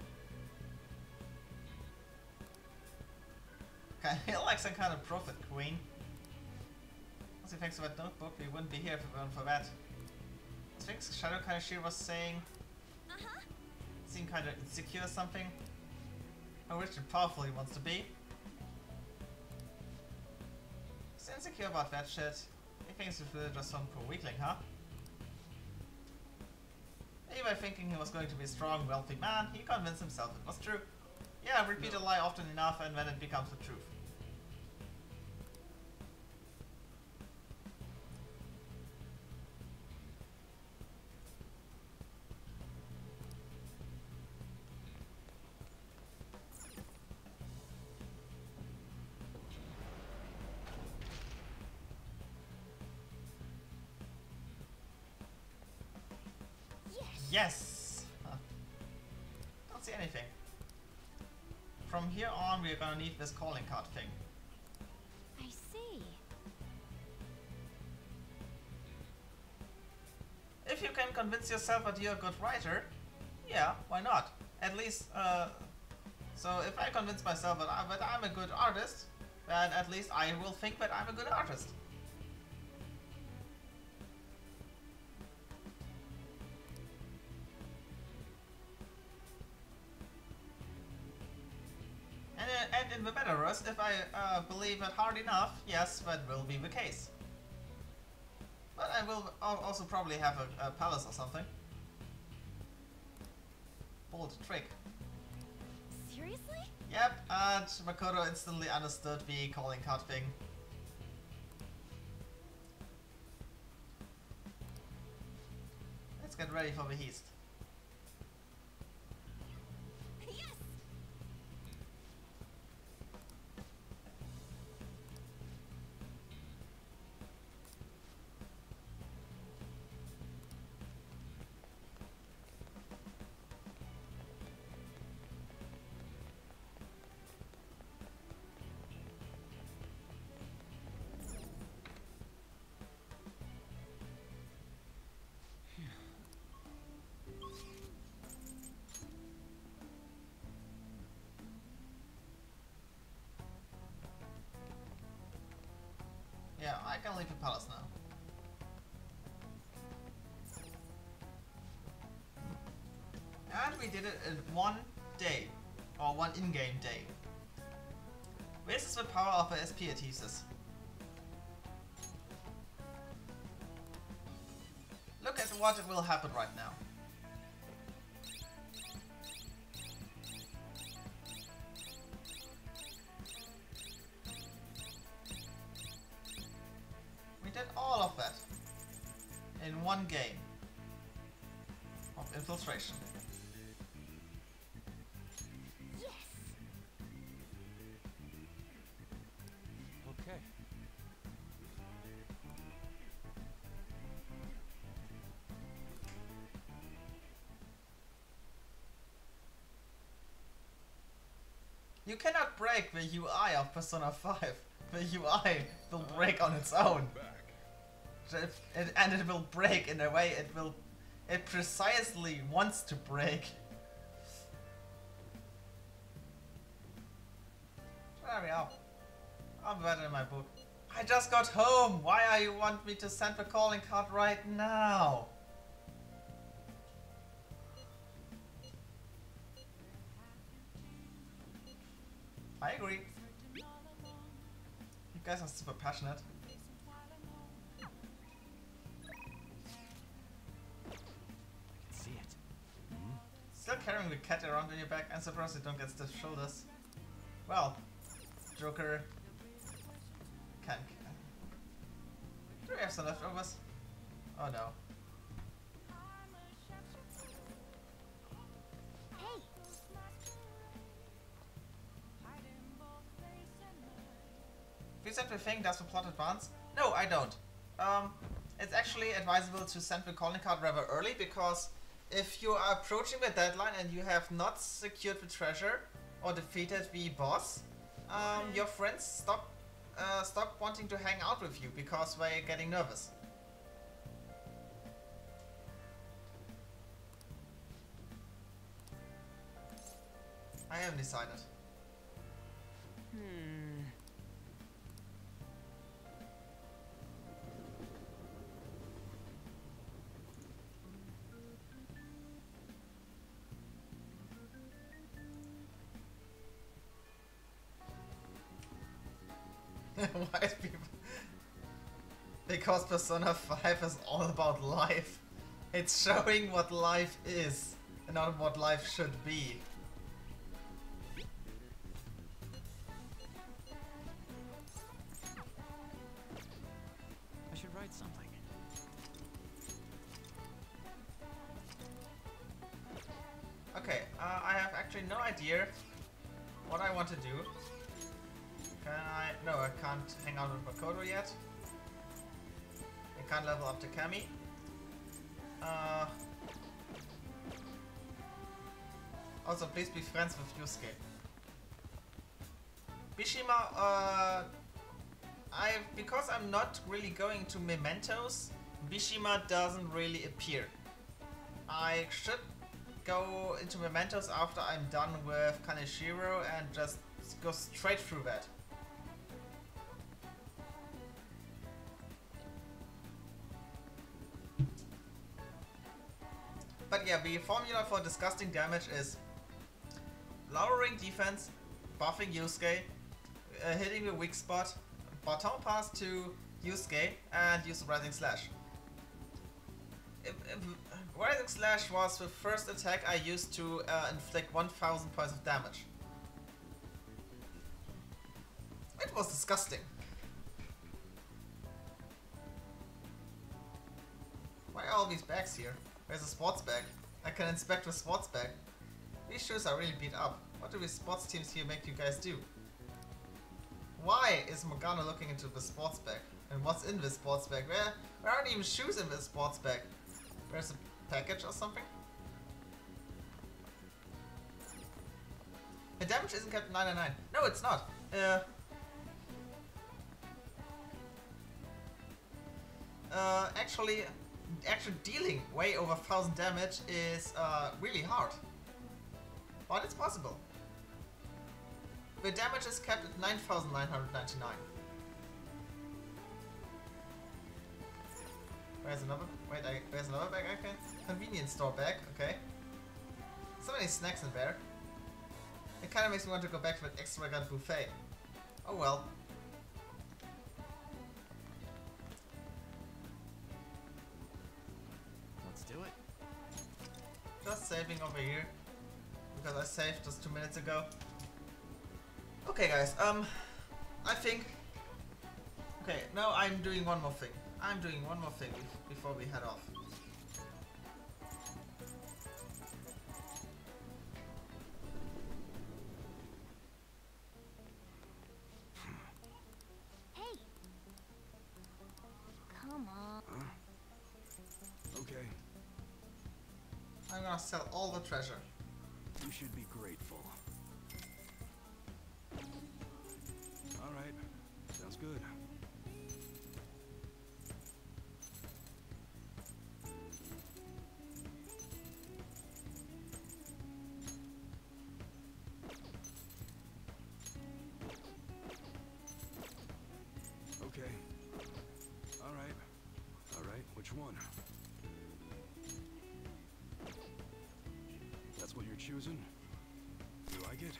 I feel like some kind of prophet queen. Also, thanks for that notebook, we wouldn't be here if it weren't for that. I think Shadow Kaneshiro was saying, Uh-huh. seemed kind of insecure or something. How rich and powerful he wants to be. He's insecure about that shit. He thinks he's really just some poor weakling, huh? Maybe by thinking he was going to be a strong, wealthy man, he convinced himself it was true. Yeah, repeat a lie often enough and then it becomes the truth. Yes! Huh. Don't see anything. From here on, we're gonna need this calling card thing. I see. If you can convince yourself that you're a good writer, yeah, why not? At least, uh... So if I convince myself that, I, that I'm a good artist, then at least I will think that I'm a good artist. And, uh, and in the metaverse, if I uh, believe it hard enough, yes, that will be the case. But I will al- also probably have a, a palace or something. Bold trick. Seriously? Yep, and Makoto instantly understood the calling card thing. Let's get ready for the heist. Yes! Yeah, I can leave the palace now. And we did it in one day. Or one in-game day. This is the power of the S P thesis. Look at what will happen right now. We did all of that in one game of infiltration. Yes! Okay. You cannot break the U I of Persona five. The U I will break on its own. Back. If it, and it will break in a way it will... It precisely wants to break. There we are. I'll be better in my book. I just got home! Why are you want me to send the calling card right now? I agree. You guys are super passionate. See it. Still carrying the cat around on your back and surprised you don't get stiff shoulders. Well, Joker can. Do we have some leftovers? Oh no. Hey! If you send the thing, does the plot advance? No, I don't. Um, it's actually advisable to send the calling card rather early because if you are approaching the deadline and you have not secured the treasure or defeated the boss, um, your friends stop uh, stop wanting to hang out with you because they're getting nervous. I haven't decided. Hmm. Why is people... Because Persona five is all about life. It's showing what life is, and not what life should be. I should write something. Okay, uh, I have actually no idea what I want to do. Can I... No, I can't hang out with Makoto yet. I can't level up to Kami. Uh, also, please be friends with Yusuke. Bishima, uh, I because I'm not really going to Mementos, Bishima doesn't really appear. I should go into Mementos after I'm done with Kaneshiro and just go straight through that. But yeah, the formula for disgusting damage is lowering defense, buffing Yusuke, uh, hitting the weak spot, baton pass to Yusuke, and use Rising Slash. If, if Rising Slash was the first attack I used to uh, inflict one thousand points of damage. It was disgusting. Why are all these bags here? There's a sports bag. I can inspect the sports bag. These shoes are really beat up. What do these sports teams here make you guys do? Why is Morgana looking into the sports bag? And what's in this sports bag? Where, there aren't even shoes in this sports bag. There's a package or something? The damage isn't kept nine ninety-nine. No, it's not. Uh, uh, actually, actually dealing way over one thousand damage is uh, really hard. But it's possible. The damage is kept at nine thousand nine hundred ninety-nine. Where's another? Wait, I, there's another bag I can? Convenience store bag, okay. So many snacks in there. It kinda makes me want to go back to that extravagant buffet. Oh well. Let's do it. Just saving over here. Because I saved just two minutes ago. Okay guys, um, I think... Okay, now I'm doing one more thing. I'm doing one more thing bef before we head off. Hey! Come on. Okay, I'm gonna sell all the treasure. you should be grateful. All right, sounds good. Okay. All right. All right, which one? That's what you're choosing? You like it?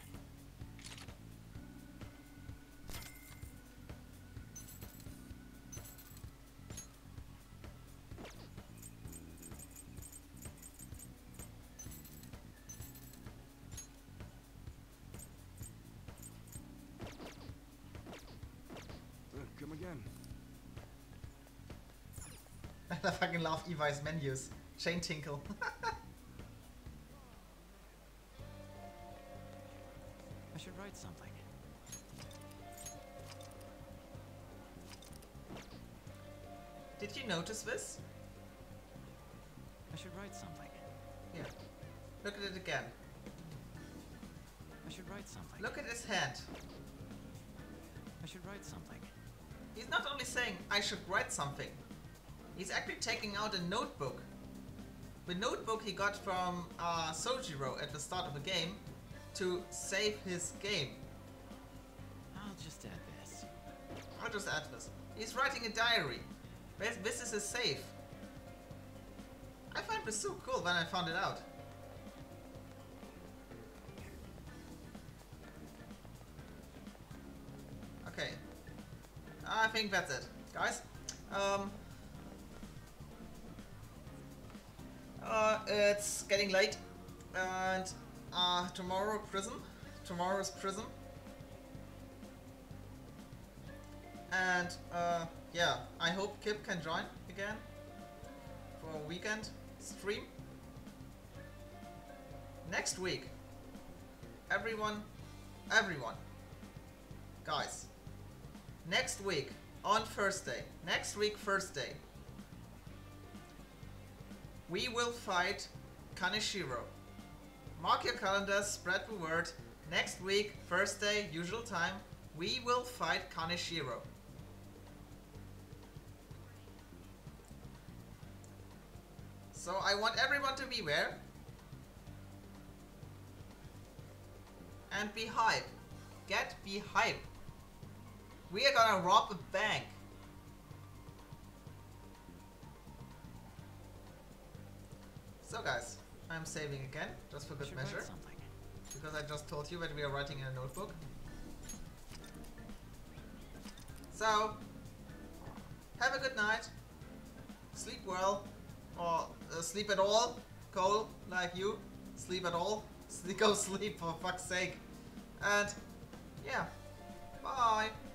Uh, come again. I fucking love Evi's menus. Chain Tinkle. I should write something. Did you notice this? I should write something. Here. Look at it again. I should write something. Look at his hand. I I should write something. He's not only saying I should write something. He's actually taking out a notebook. The notebook he got from uh, Sojiro at the start of the game to save his game. I'll just add this. I'll just add this. He's writing a diary. This, this is his save. I find this so cool when I found it out. Okay. I think that's it. Guys, um... Uh, it's getting late, and uh, tomorrow Prism. Tomorrow's Prism. And uh, yeah, I hope Kip can join again for a weekend stream. Next week, everyone, everyone, guys, next week on Thursday, next week Thursday, we will fight Kaneshiro. Mark your calendars, spread the word. Next week, Thursday, usual time, we will fight Kaneshiro. So I want everyone to be there. And be hype. Get be hype. We are gonna rob a bank. So guys, I'm saving again, just for I good should measure, write something. because I just told you that we are writing in a notebook. So, have a good night, sleep well, or uh, sleep at all, Cole, like you, sleep at all, Sleep, go sleep for fuck's sake, and yeah, bye.